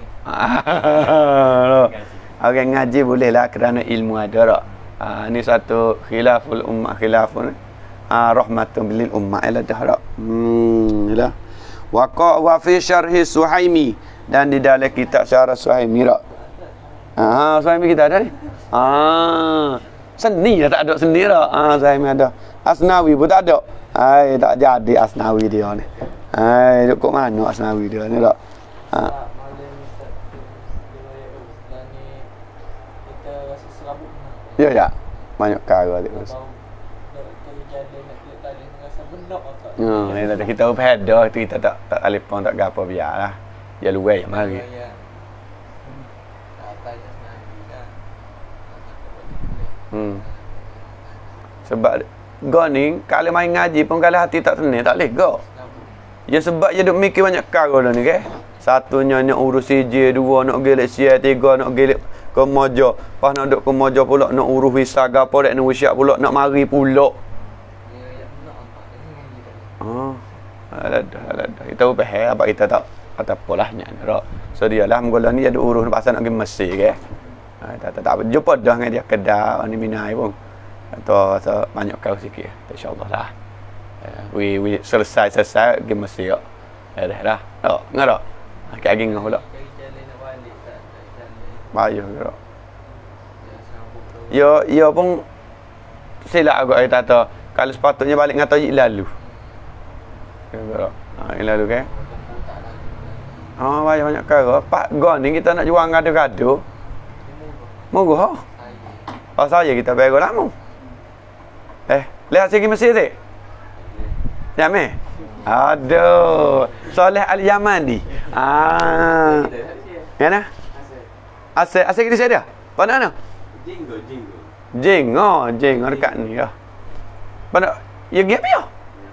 orang ngaji bolehlah kerana ilmu ada rak ha, ni satu khilaful ummah khilafun ha, rahmatun lil ummah ila dahra hmm yalah waqa wa fi syarhi Suhaimi dan di dalam kitab syarah Suhaimi rak ha Suhaimi kita ada ni ha Seni dah tak ada seni dah. Ha, saya ada. Asnawi pun tak ada. Hai, tak jadi Asnawi dia ni. Hai, duk kat mana Asnawi dia ni tak? Ha. Ya ya. Banyak cara dia terus. Ya, ni tak kita pada tu kita tak tak telefon tak gapo biarlah. Ya luai mari. Hmm. Sebab go ni kalau main ngaji pun kalau hati tak tenang tak boleh go. Ya sebab dia duk mikir banyak perkara dah ni ke. Satunya nak urus C J, dua nak gelek C I, tiga nak gelek kemoja, pas nak duk kemoja pula nak urus visa gapo dak nak usiak pula nak mari pula. Oh. Alah alah kita faham apa kita tak kata apalah nyak rak. So dialah mula ni ada urus pasal nak pergi Mesir ke. Ha, tak tak tak jumpa dah dengan dia kedah ni Minai pun. Atau rasa banyak kau sikit. Insya-Allah lah. We we selesai selesai pergi Mesir. Ya dah dah. Tak ngarok. Akak lagi ngah pula. Bayu ke. Yo yo pun silap aku ai kata kalau sepatutnya balik ngata lalu. Ke. Ha lalu ke. Ah banyak banyak kara. Pak gon ni kita nak jual gado-gado. Moga ha. Pasal saya kita bayar lama. Eh, lihat segi Mesir tu. Ya meh. Aduh. Soleh Al-Yamani. Ah. Ya nah. Asal asal kita dia. Mana mana? Jinggo, jinggo. Jinggo, jinggo dekat ni ya. Mana? Ya gap ya.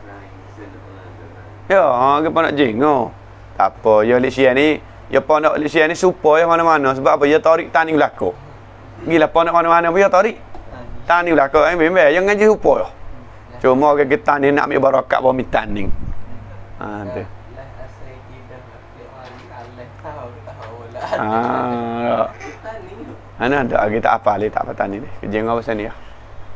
Ya, ke nak jinggo. Tak apa, ya Malaysia ni, ya pondok Malaysia ni supaya mana-mana sebab apa? Ya tarik tani belako. Gila pondok mana-mana pun ya tarik tani belako. Eh memang yang ngaji supaya. Cuma ke kita ni nak ambil barakat bawa mi tanding. Ha tu. Ah. Ana ada kita apa le tak apa ni. Jeng apa sini ya.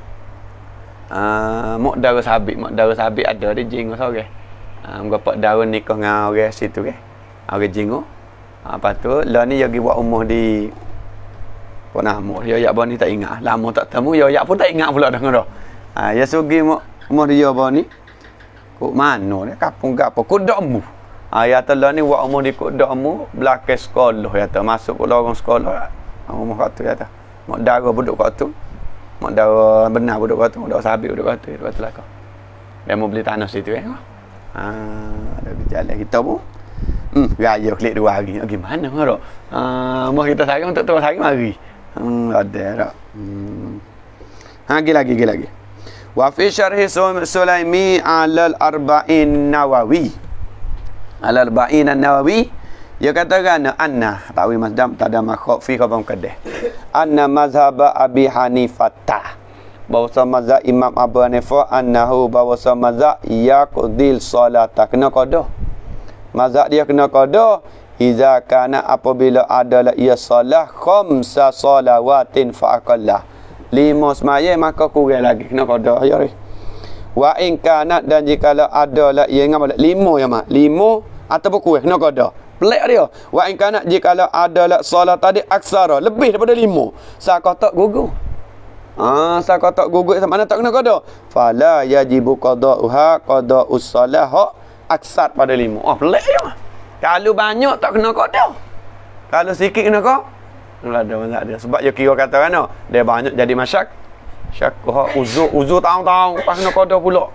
Ah, mak darah sabit, mak darah sabit ada di jeng sorang. Ah, ngapak daun ni kau ngau ke situ ke. Orang jeng. Apa tu? Lah ni dia pergi buat umur di apa nama dia yak bani tak ingat. Lama tak temu ya yak pun tak ingat pula dah ngaro. Ah, ya sugi umur dia bani. Kok mana ni kampung gapo? Kudamu. Ah, ya telah ni buat umur di kudamu belakang sekolah ya tu masuk ke lorong sekolah. Umur kat tu ya tu. Mak darah duduk kat tu. Mak darah benar duduk kat tu, dak sabit duduk kat tu, duduk kat tu lah kau. Dia mau beli tanah situ eh. Ah, ada berjalan kita pun. Hmm, raya klik dua hari. Gimana ngaro? Ah, mau kita sari untuk terus hari mari. Hmm, ada tak? Hmm. Ha, lagi lagi lagi. Wa fi syarhi Sulaimi alal arba'in Nawawi. Alal arba'in Nawawi dia katakan anna tawi masdam tada makhaf fi khabam kadah. Anna mazhab Abi Hanifah. Bahawa mazhab Imam Abu Hanifah annahu bahawa mazhab yaqdil salata kena qada. Mazhab dia kena qada iza kana apabila adalah ia salah khamsa salawatin fa aqalla. Lima semaya maka kurang lagi kena qada ya ri. Wa in kana dan jikalau adalah ia ngam lima ya mak. Lima ataupun kurang kena qada. Pelik dia. Wa in kana jikalau adalah salat tadi aksara lebih daripada lima. Sakotak gugur. Ah, sakotak gugur sama mana tak kena qada. Fala yajibu qada'uha qada'us salah aksar pada lima. Oh pelik dia. Kalau banyak tak kena qada. Kalau sikit kena qada. Enggak ada mazhab dia. Sebab dia kira kata kan dia banyak jadi masyak. Syakah uzur uzur tahun-tahun pas kena qada pula.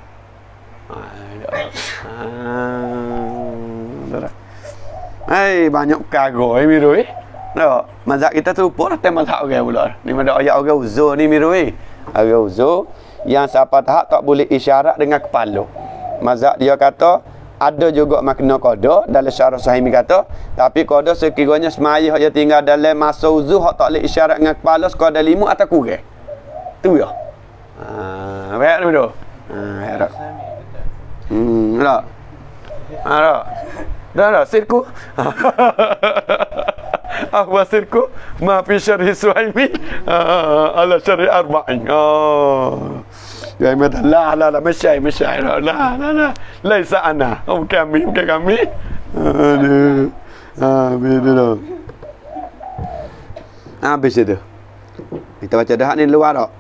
Ah. Hai banyak perkara eh miru eh. Nah, mazhab kita tu pun ada mazhab orang pula. Ni ada ayat orang uzur ni miru eh. Orang uzur yang siapa tahap tak boleh isyarat dengan kepala. Mazhab dia kata ada juga makna qada dalam syarah Sahih kata tapi qada sekiranya semaya hak dia tinggal dalam masa uzur hak tak boleh isyarat dengan kepala sekadar lima atau kurang. Tu ya. Ha, baik tu. Ha, baik dah. Hmm, dah. Ha, dah. Dah dah sirku. Ahwa sirku ma fi syarhi Suhaimi ala syarhi arba'in. Oh. Ya mata la la la masyai masyai la la la laisa ana. Oh kami bukan kami. Aduh. Ah betul. Habis itu. Kita baca dah ni luar tak?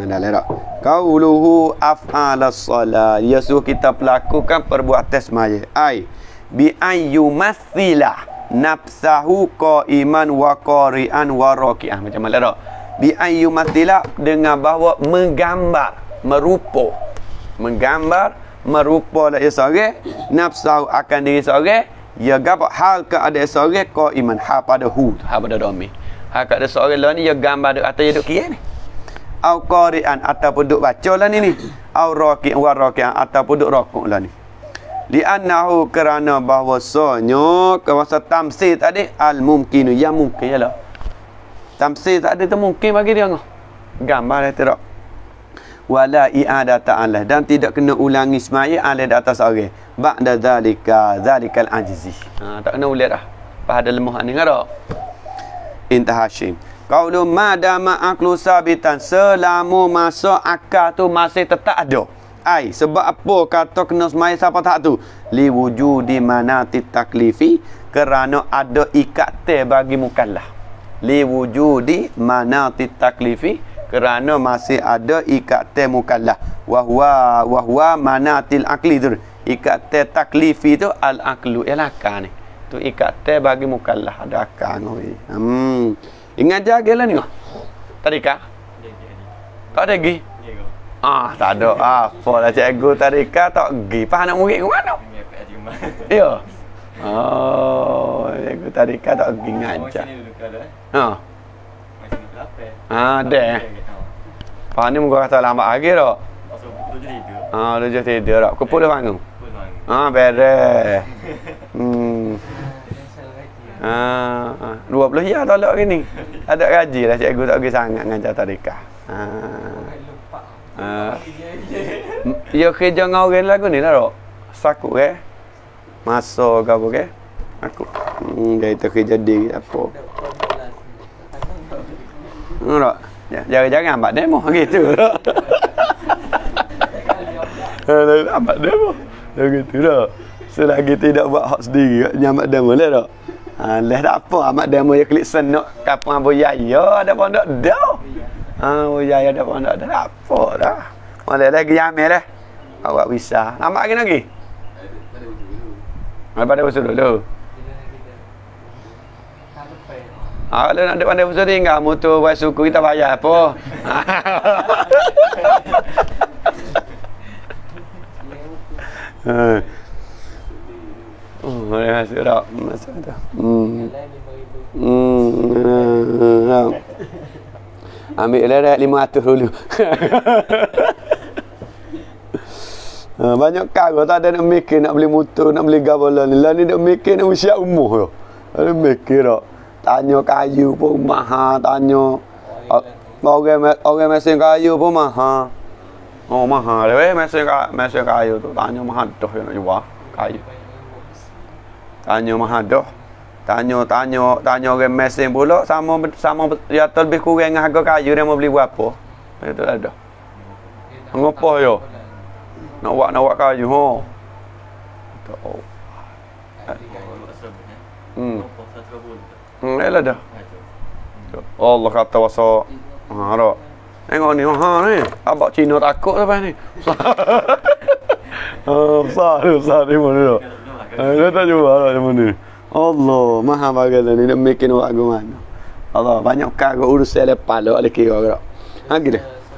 Dah lerak. Qauluhu af'alas salat. Dia suruh kita melakukan perbuatan semaya. Ai bi ayyumathila nafsahu qaiman wa qari'an wa raki'an. Macam mana tak? Bi ayyumathila dengan bahawa menggambar, merupa. Menggambar, merupa dia seorang, nafsahu akan diri seorang, ya gapo hal keadaan seorang qaiman, hal pada hu, hal pada dhamir. Hal keadaan seorang lah ni ya gambar duk atas duk kira ni. Au qari'an ataupun duk baca lah ni ni. Au raki'an wa raki'an ataupun duk rokok lah ni. Li'annahu kerana bahwasanya kuasa tamsil tadi al mumkinu yang mungkin jelah. Tamsil tadi tu mungkin bagi dia ngah. Gambar dia tidak. Wala i'adata alah dan tidak kena ulangi semaya alai di atas orang. Ba'da zalika zalikal ajzi. Ha tak kena ulat dah. Pada lemah ni ngara. Intah Hashim. Qaulu madama aqlu sabitan selama masa akal tu masih tetap ada. Ai sebab apa kata kena semai siapa tak tu? Li wujudi manati taklifi kerana ada ikatan bagi mukallaf. Li wujudi manati taklifi kerana masih ada ikatan mukallaf. Wa huwa wa huwa manatil aqli tu. Ikatan taklifi tu al aqlu ialah akal ni. Tu ikatan bagi mukallaf ada akal ngoi. Hmm. Ingat jagalah ni. Tadika? Tak ada lagi. Ah, tak ada. Ah, apalah cikgu tadika tak pergi. Faham nak murid ke mana? Ya. Oh, cikgu tadika tak pergi ngajar. Ha. Ah, ada. Faham ni muka kata lambat lagi tak? Ah, tujuh tidur tak? Kepul dah bangun. Ah, beres. Hmm. Ah, ah. dua puluh ya tolak gini. Ada gaji lah cikgu tak pergi sangat ngajar tadika. Ah. Ah. Ya kerja dengan orang lagu ni lah tak? Sakut ke? Masuk ke apa ke? Aku. Hmm, dia itu kerja diri apa? Hmm, tak? Jangan-jangan ambil demo gitu tak? Ambil demo. Gitu tak? Selagi tidak buat hak sendiri, nyambat demo lah tak? Ha, leh tak apa, amat demo je klik senuk kapang Bujaya ada pondok dah. Ha, Bujaya ada pondok dah. Tak apa dah. Boleh lagi ambil dah. Awak bisa. Nampak lagi lagi? Pada usul dulu. Ah, kalau nak ada pandai usul tinggal motor buat suku kita bayar apa? Ha. Oh, boleh masuk tak? Masuk tak? Hmm. Hmm. Ambil lah lima ratus dulu. Banyak kau tak ada nak mikir nak beli motor, nak beli gabalan ni. Lah ni nak mikir nak usia umur tu. Ada mikir tak? Tanya kayu pun mahal, tanya orang orang mesin kayu pun mahal. Oh, mahal. Weh mesin mesin kayu tu tanya mahal dah nak jual kayu. Tanya mahadah. Tanya tanya tanya orang mesin pula sama sama ya lebih kurang harga kayu dia mau beli berapa. Itu ada. Ngopo yo? Nak buat nak buat kayu ho. Oh. Hmm. Hmm, elah dah. Allah kata wasa. Ha rak. Tengok ni ha ni. Abang Cina takut sampai ni. Oh, besar tu, besar ni mana tu. Dia tak jual lah macam mana. Allah, maha bagaimana ni nak bikin buat ke mana. Allah, banyak kagak urusan lepas lah ada kira ke tak. Ha gitu.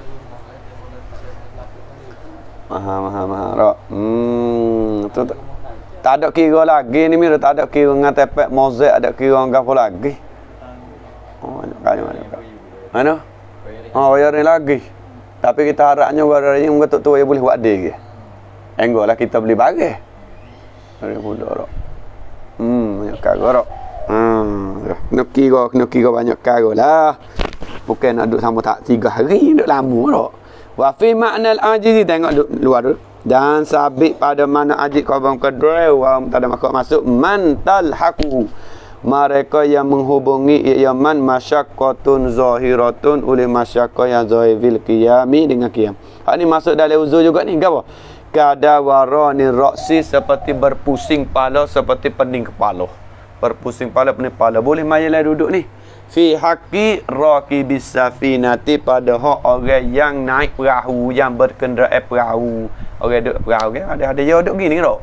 Maha, maha, maha tak. Hmm, tu tak. Tak ada kira lagi ni mira, tak ada kira dengan tepek mozaik, ada kira dengan apa lagi. Oh, banyak kali banyak kali. Mana? Oh, bayar ni lagi. Tapi kita harapnya bayar ni mungkin tu boleh buat dia ke. Enggak lah kita beli bagai. Ada muda rak. Hmm, banyak kagak rak. Hmm, kena kira, kena kira banyak kagak lah. Bukan nak duduk sama tak tiga hari, duduk lama rak. Wa fi ma'nal ajizi, tengok duduk luar dulu. Dan sabit pada mana ajiz khabam kadrai wa tak ada makhluk masuk mantal haku. Mereka yang menghubungi ia man masyaqqatun zahiratun oleh masyaqqah yang zahir fil qiyami dengan qiyam. Hak ni masuk dalam uzur juga ni, gapo? Kada warani raksi seperti berpusing kepala, seperti pening kepala. Berpusing kepala, pening kepala. Boleh mayalah duduk ni. fi haqqi raqibis safinati pada hak orang yang naik perahu, yang berkenderaan perahu. Orang duduk perahu kan ada ada dia duduk gini kan.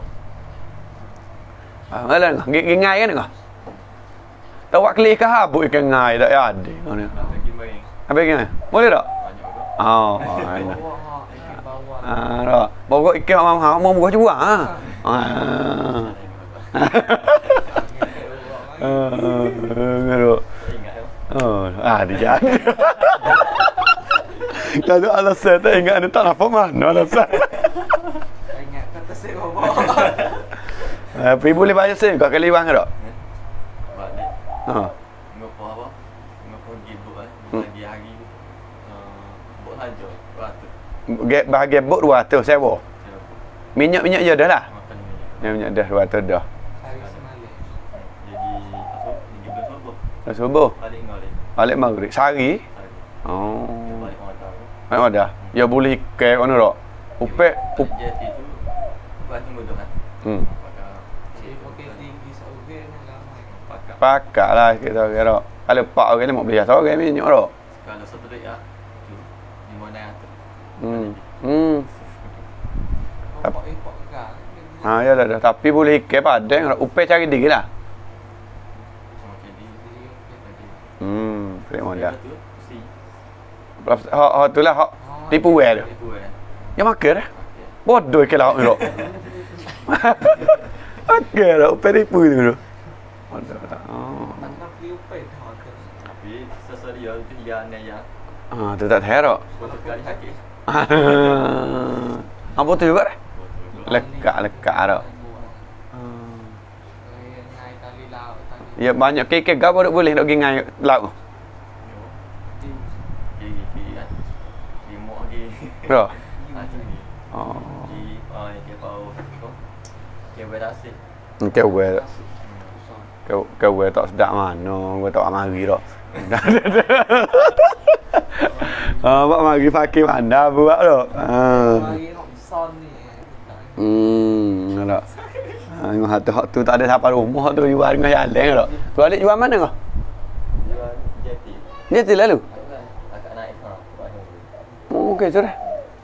Ah, ngalah ngah, ngai kan ngah. Tahu wak klik ke habuk ikan ngai tak ada. Mana? Lagi main. Apa gini? Boleh tak? Banyak juga. Oh, Bawah ha, ikan bawah. ah, dah. Pokok ikan mau mau mau buat juga ah. Ah. Ah, ngero. Ingat tu. Oh, ah dia jadi. Kalau alasan tak ingat ni tak apa mana alasan. Ingat kata saya bawah. Tapi boleh bayar sen kau kali wang tak? Balik. Ha. Ngopo apa? Ngopo gibuk eh. Hmm. Lagi hari. Uh, buat saja. Beratus. Get bahagian bot dua ratus sewa. Minyak-minyak je dah lah. Makan minyak. Minyak dah dua ratus dah. Hari semalam. Jadi apa? Jadi bersubuh. Dah subuh. Balik ngalik. Balik maghrib. Sehari. Hari. Oh. Balik mata tu. Mana dah? Ya boleh ke mana tak? Upek up. Jadi tu buat tunggu tu kan. Hmm. Pakai Jadi pakai tinggi seorang ni ramai. pakai. Pakak lah kita kira. Kalau pak orang ni mau beli seorang minyak tak? Kalau satu duit ya. Tu di mana tu? Hmm. Hmm. Bapak ipok kan. Ha ya dah, dah. Tapi boleh ke padang upek cari diri lah. Oh, jadi jadi. Hmm. Kira mana dah. Tu si. Ha ha tu lah hak tipu we tu. Ibu eh. Ya makan dah. Okey. Bodoh ke lah tu. Okey dah upek tipu tu tu. Bodoh lah. Oh. Tak nak beli upet ha tu. Tapi sesedia tu ya ne ya. Ah, tu tak tahu. Satu kali sakit. Apa tu juga dah? Lekak-lekak dah. Ngai tali laut tali. Ya banyak kek-kek gapo duk boleh duk pergi ngai laut. Kiri kiri kan. Di mo lagi. Bro. Ah jadi. Oh. Di ah dia bau. Dia berasik. Kau we. Kau kau we tak sedap mana, we tak mari dak. Ah, buat mari pakai mana buat dak. Ah. Mari nak son ni. Hmm, tak. Ah, ngah hatu hak tu tak ada siapa rumah tu jual dengan jalan dak. Kau alik jual mana kau? Jual jeti. Dia tu lalu. Agak naik ha. Banyak. Oh, okey tu dah.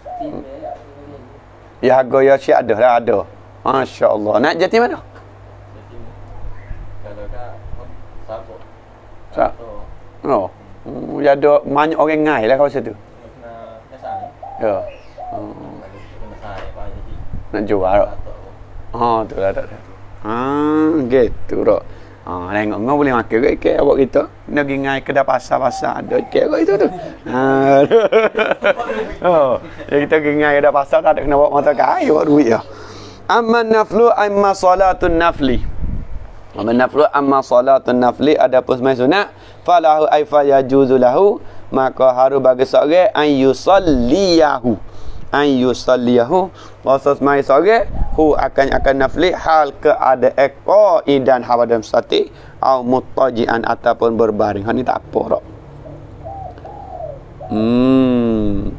Ya harga ya siap ada dah ada. Masya-Allah. Nak jati mana? Jeti. Kalau dah sabuk. Sa- Oh. Hmm, ya ada banyak orang ngai lah kawasan tu. Kena kesan. Ya. Oh. Kena sai apa jadi. Nak jual dak. Oh, tu lah tak ada. Ah, gitu dak. Ah, tengok ngau boleh makan ke ke awak kita. Nak pergi ngai kedai pasar-pasar ada ke kat itu tu. Ha. Oh, ya kita pergi ngai kedai pasar tak ada kena bawa mata kayu bawa duit ya. Amma naflu amma salatun nafli. Amma naflu amma salatun nafli adapun sembahyang sunat falahu ay fa yajuzu lahu maka haru bagi seorang an yusalliyahu an yusalliyahu masa sembahyang seorang hu akan akan nafli hal keadaan qaidan hawadam sati au muttajian ataupun berbaring. Ha ni tak apa dak. Hmm.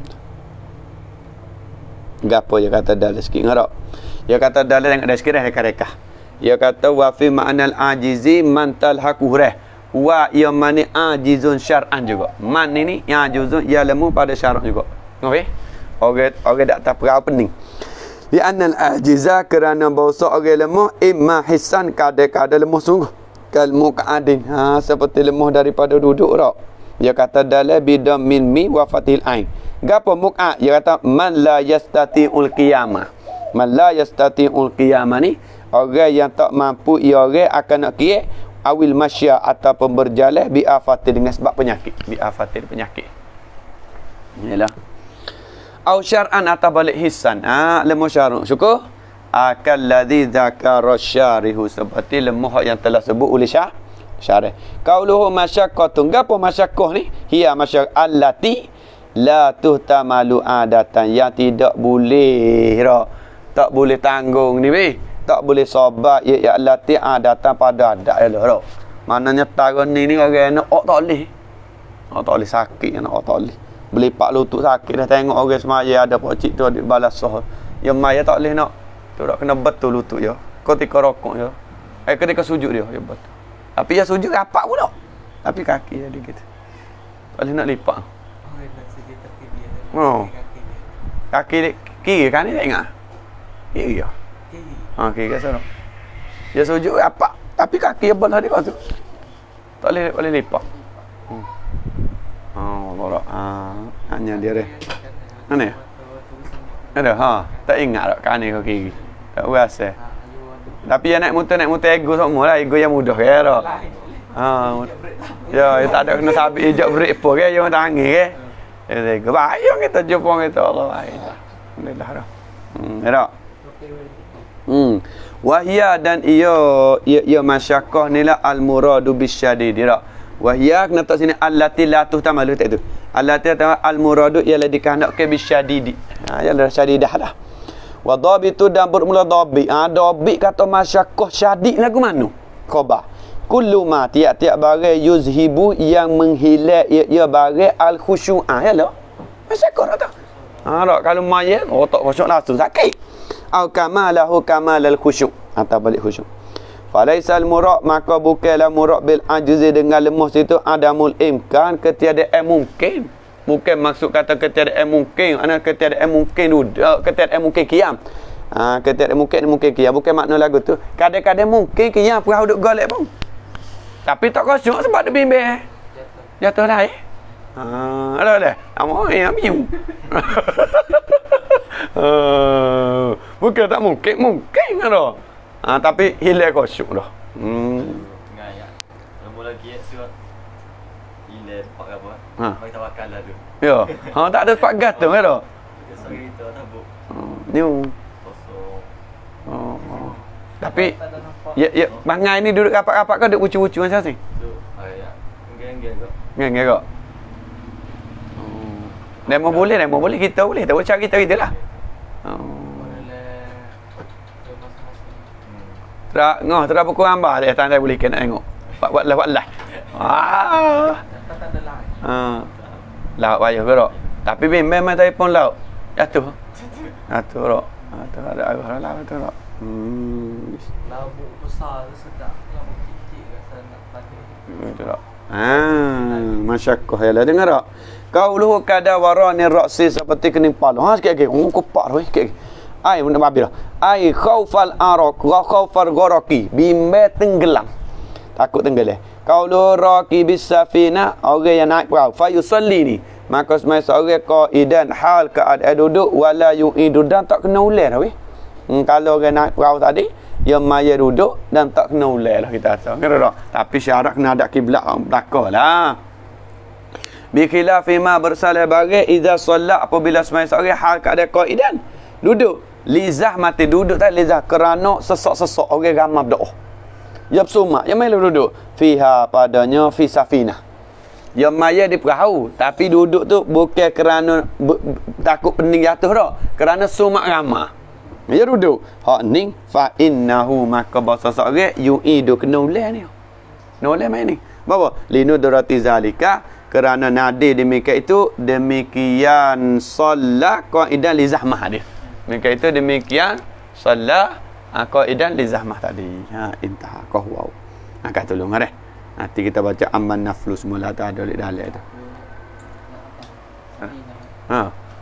Gapo dia kata dalil sikit ngarok. Dia kata dalil yang ada sikit dah reka-reka. Dia kata wa fi ma'nal ajizi man talhaqu rah. Wa ya mani ajizun syar'an juga. Man ini yang ajizun ya lemu pada syarat juga. Okey. Orang orang tak tahu apa pening. Di anal ajiza kerana bahasa orang lemah imma hisan kada-kada lemah sungguh. Kal muqadin. Ha seperti lemah daripada duduk rak. Dia kata dalil bidam min mi wa fatil ain. Gapo muqad? Dia kata man la yastati'ul qiyamah. Man la yastati'ul qiyamah ni orang yang tak mampu ia orang akan nak kira awil masya ataupun berjalan bi afatil dengan sebab penyakit, bi afatil penyakit. Yalah. Au syar'an atau balik hisan. Ah, lemah syar'u. Syukur. Akal ladzi dzakara syarihu seperti lemah yang telah sebut oleh syarh syarih. Qauluhu masyaqqatun. Gapo masyaqqah ni? Hiya masyaqqah allati la tuhtamalu adatan yang tidak boleh rak. Tak boleh tanggung ni weh. Tak boleh sabar ya ya allati adatan pada adat ya rak. Maknanya taran ni ni orang nak ok tak boleh. Ok tak boleh sakit nak ok tak boleh. Beli pak lutut sakit dah tengok orang semaya ada pocik tu ada balas sah. Yang maya tak boleh nak. Tu tak kena betul lutut ya. Ketika rokok ya. Eh ketika sujud dia ya betul. Tapi ya sujud rapat pula. Tapi kaki jadi gitu. Tak boleh nak lipat. Oh, nak segi tepi dia. Oh. Kaki dia. Kaki dia, kiri kan ni tak ingat? Kiri ya. Kiri. Ha, kiri ke sana. Dia sujud apa? Tapi kaki dia belah dia tu. Tak boleh boleh lipat. Hmm. Oh, Allah. Ha, hanya dia dia. Mana? Ada ha. Tak ingat tak kan ni ke kiri. Tak biasa. Tapi yang naik motor naik motor ego semua lah. Ego yang mudah ke tak? Ha. Ya, tak ada kena sabit ejak break apa ke, yang tangi ke. Ya, ego. Bayang kita jumpa kita Allah. Alhamdulillah dah. Hmm, ya tak? Hmm. Wahya dan ia ia, ia masyaqqah ni lah al-muradu bisyadid tak? Wahya kena tak sini allati la tuhtamalu tak tu. Allati al-muradu ialah dikehendakkan bisyadid. Ha, ialah syadidah dah. Wa dhabitu dan bermula dhabi. Ah ha, dhabi kata masyaqqah syadid lagu mana? Khabar. Kullu ma tiap-tiap barang yuzhibu yang menghilang ia, ia barang al-khusyu'ah yalah. Masyaqqah tak? Ha tak kalau mayat otak khusyuk langsung sakit. Au kamalahu kamalal khusyuk atau balik khusyuk. Falaisal murad maka bukanlah murad bil ajzi dengan lemah situ adamul imkan ketiadaan mungkin. Bukan maksud kata ketiadaan mungkin, ana ketiadaan mungkin duduk, ketiadaan mungkin qiyam. Ha, ketiadaan mungkin mungkin qiyam bukan makna lagu tu. Kadang-kadang mungkin qiyam pun duduk golek pun. Tapi tak khusyuk sebab dia bimbang. Jatuh dah eh. Ha, ada dah. Amo yang biu. Uh, bukan tak mungkin, mungkin ada. Ha, tapi hilang khusyuk dah. Hmm. Ngaya. Nombor lagi ya surat. Hilang pak apa? Ha. Bagi tawakal lah tu. Ya. Ha tak ada tempat gantung ke dah. Besok kita tabuk. Hmm. New. Kosong. Oh. oh. Tapi ya ya bangai ni duduk rapat-rapat kau duduk ucu-ucu macam ni. Tu ayat. Enggak-enggak kok. Ngeng kau. Oh. Demo boleh, demo boleh kita boleh. Tak boleh cari kita gitulah. Oh. Terak ngoh terak pukul gambar dia tanda boleh kena tengok. Buat buat lah buat lah. Ah. Tak ada lain. Ha. Lauk payah ke tak? Tapi bimbang main telefon lauk. Jatuh. Jatuh tak? Jatuh ada arah lauk tu tak? Hmm. Lauk besar sedap. Lauk kecil rasa nak pakai. Itu tak? Ah, masyaqqah ya lah dengar tak? Qauluhu kada warani ra'si seperti kening kepala. Ha sikit lagi. Oh kupak tu sikit lagi. Ai benda babi dah. Ai khaufal araq wa khaufal gharaqi. Bimbang tenggelam. Takut tenggelam. Qaulu raqi bisafina orang yang naik perahu fa yusalli ni. Maka semai seorang qaidan hal keadaan duduk wala yu'idu dan tak kena ulang dah weh. Hmm, kalau orang naik perahu tadi yang maya duduk dan tak kena ulang lah kita kata. Kira tak? Tapi syarat kena ada kiblat belakanglah. Bi khilafi ma bersalah bagai idza solat apabila semai seorang hal keadaan qaidan duduk lizah mati duduk tak lizah kerana sesak-sesak orang ramai berdoa. Ya bersuma, yang main duduk fiha padanya fi safinah. Yang maya di perahu, tapi duduk tu bukan kerana bu, takut pening jatuh dah, kerana sumak ramah. Ya duduk. Hak ni fa innahu maka bahasa seorang yu'idu kena ulang ni. Noleh main ni. Bawa linudrati zalika kerana nadi demikian itu demikian solat qaidan li zahmah dia. Demikian itu demikian solat qaidan li zahmah tadi. Ha intah qah wow. Ha kat tolong areh. Nanti kita baca amman naflu semula tak ada di dalam tu. Ha.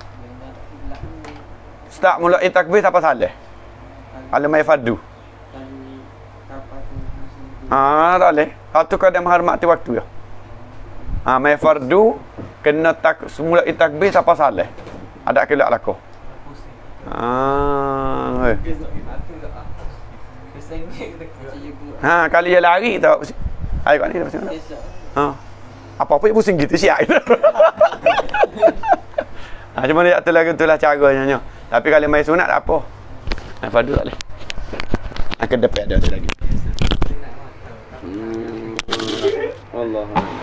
Start mulai takbir tak apa salah. Kalau mai fardu. Ah, tak boleh. Satu kadang menghormati waktu ya. Ah, mai fardu kena tak semula takbir tak apa salah. Ada kelak laku. Ah. Eh. Ha, kali dia lari tak. Ayo kat ni dah pasal. Ha. Apa-apa pusing gitu siap. Ha, cuma dia tak lagu itulah caranya. Tapi kalau main sunat tak apa. Main fardu tak boleh. Akan dapat ada lagi. Hmm. Allah.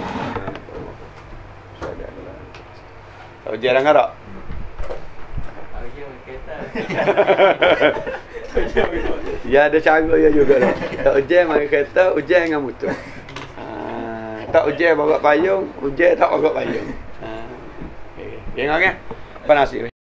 Tahu jarang tak? Ya ada cara ya juga dah. Tak hujan mari kereta, hujan dengan motor. Ha, tak hujan bawa payung, hujan tak bawa payung. Ha. Okey. Tengok kan? Apa nasi ni?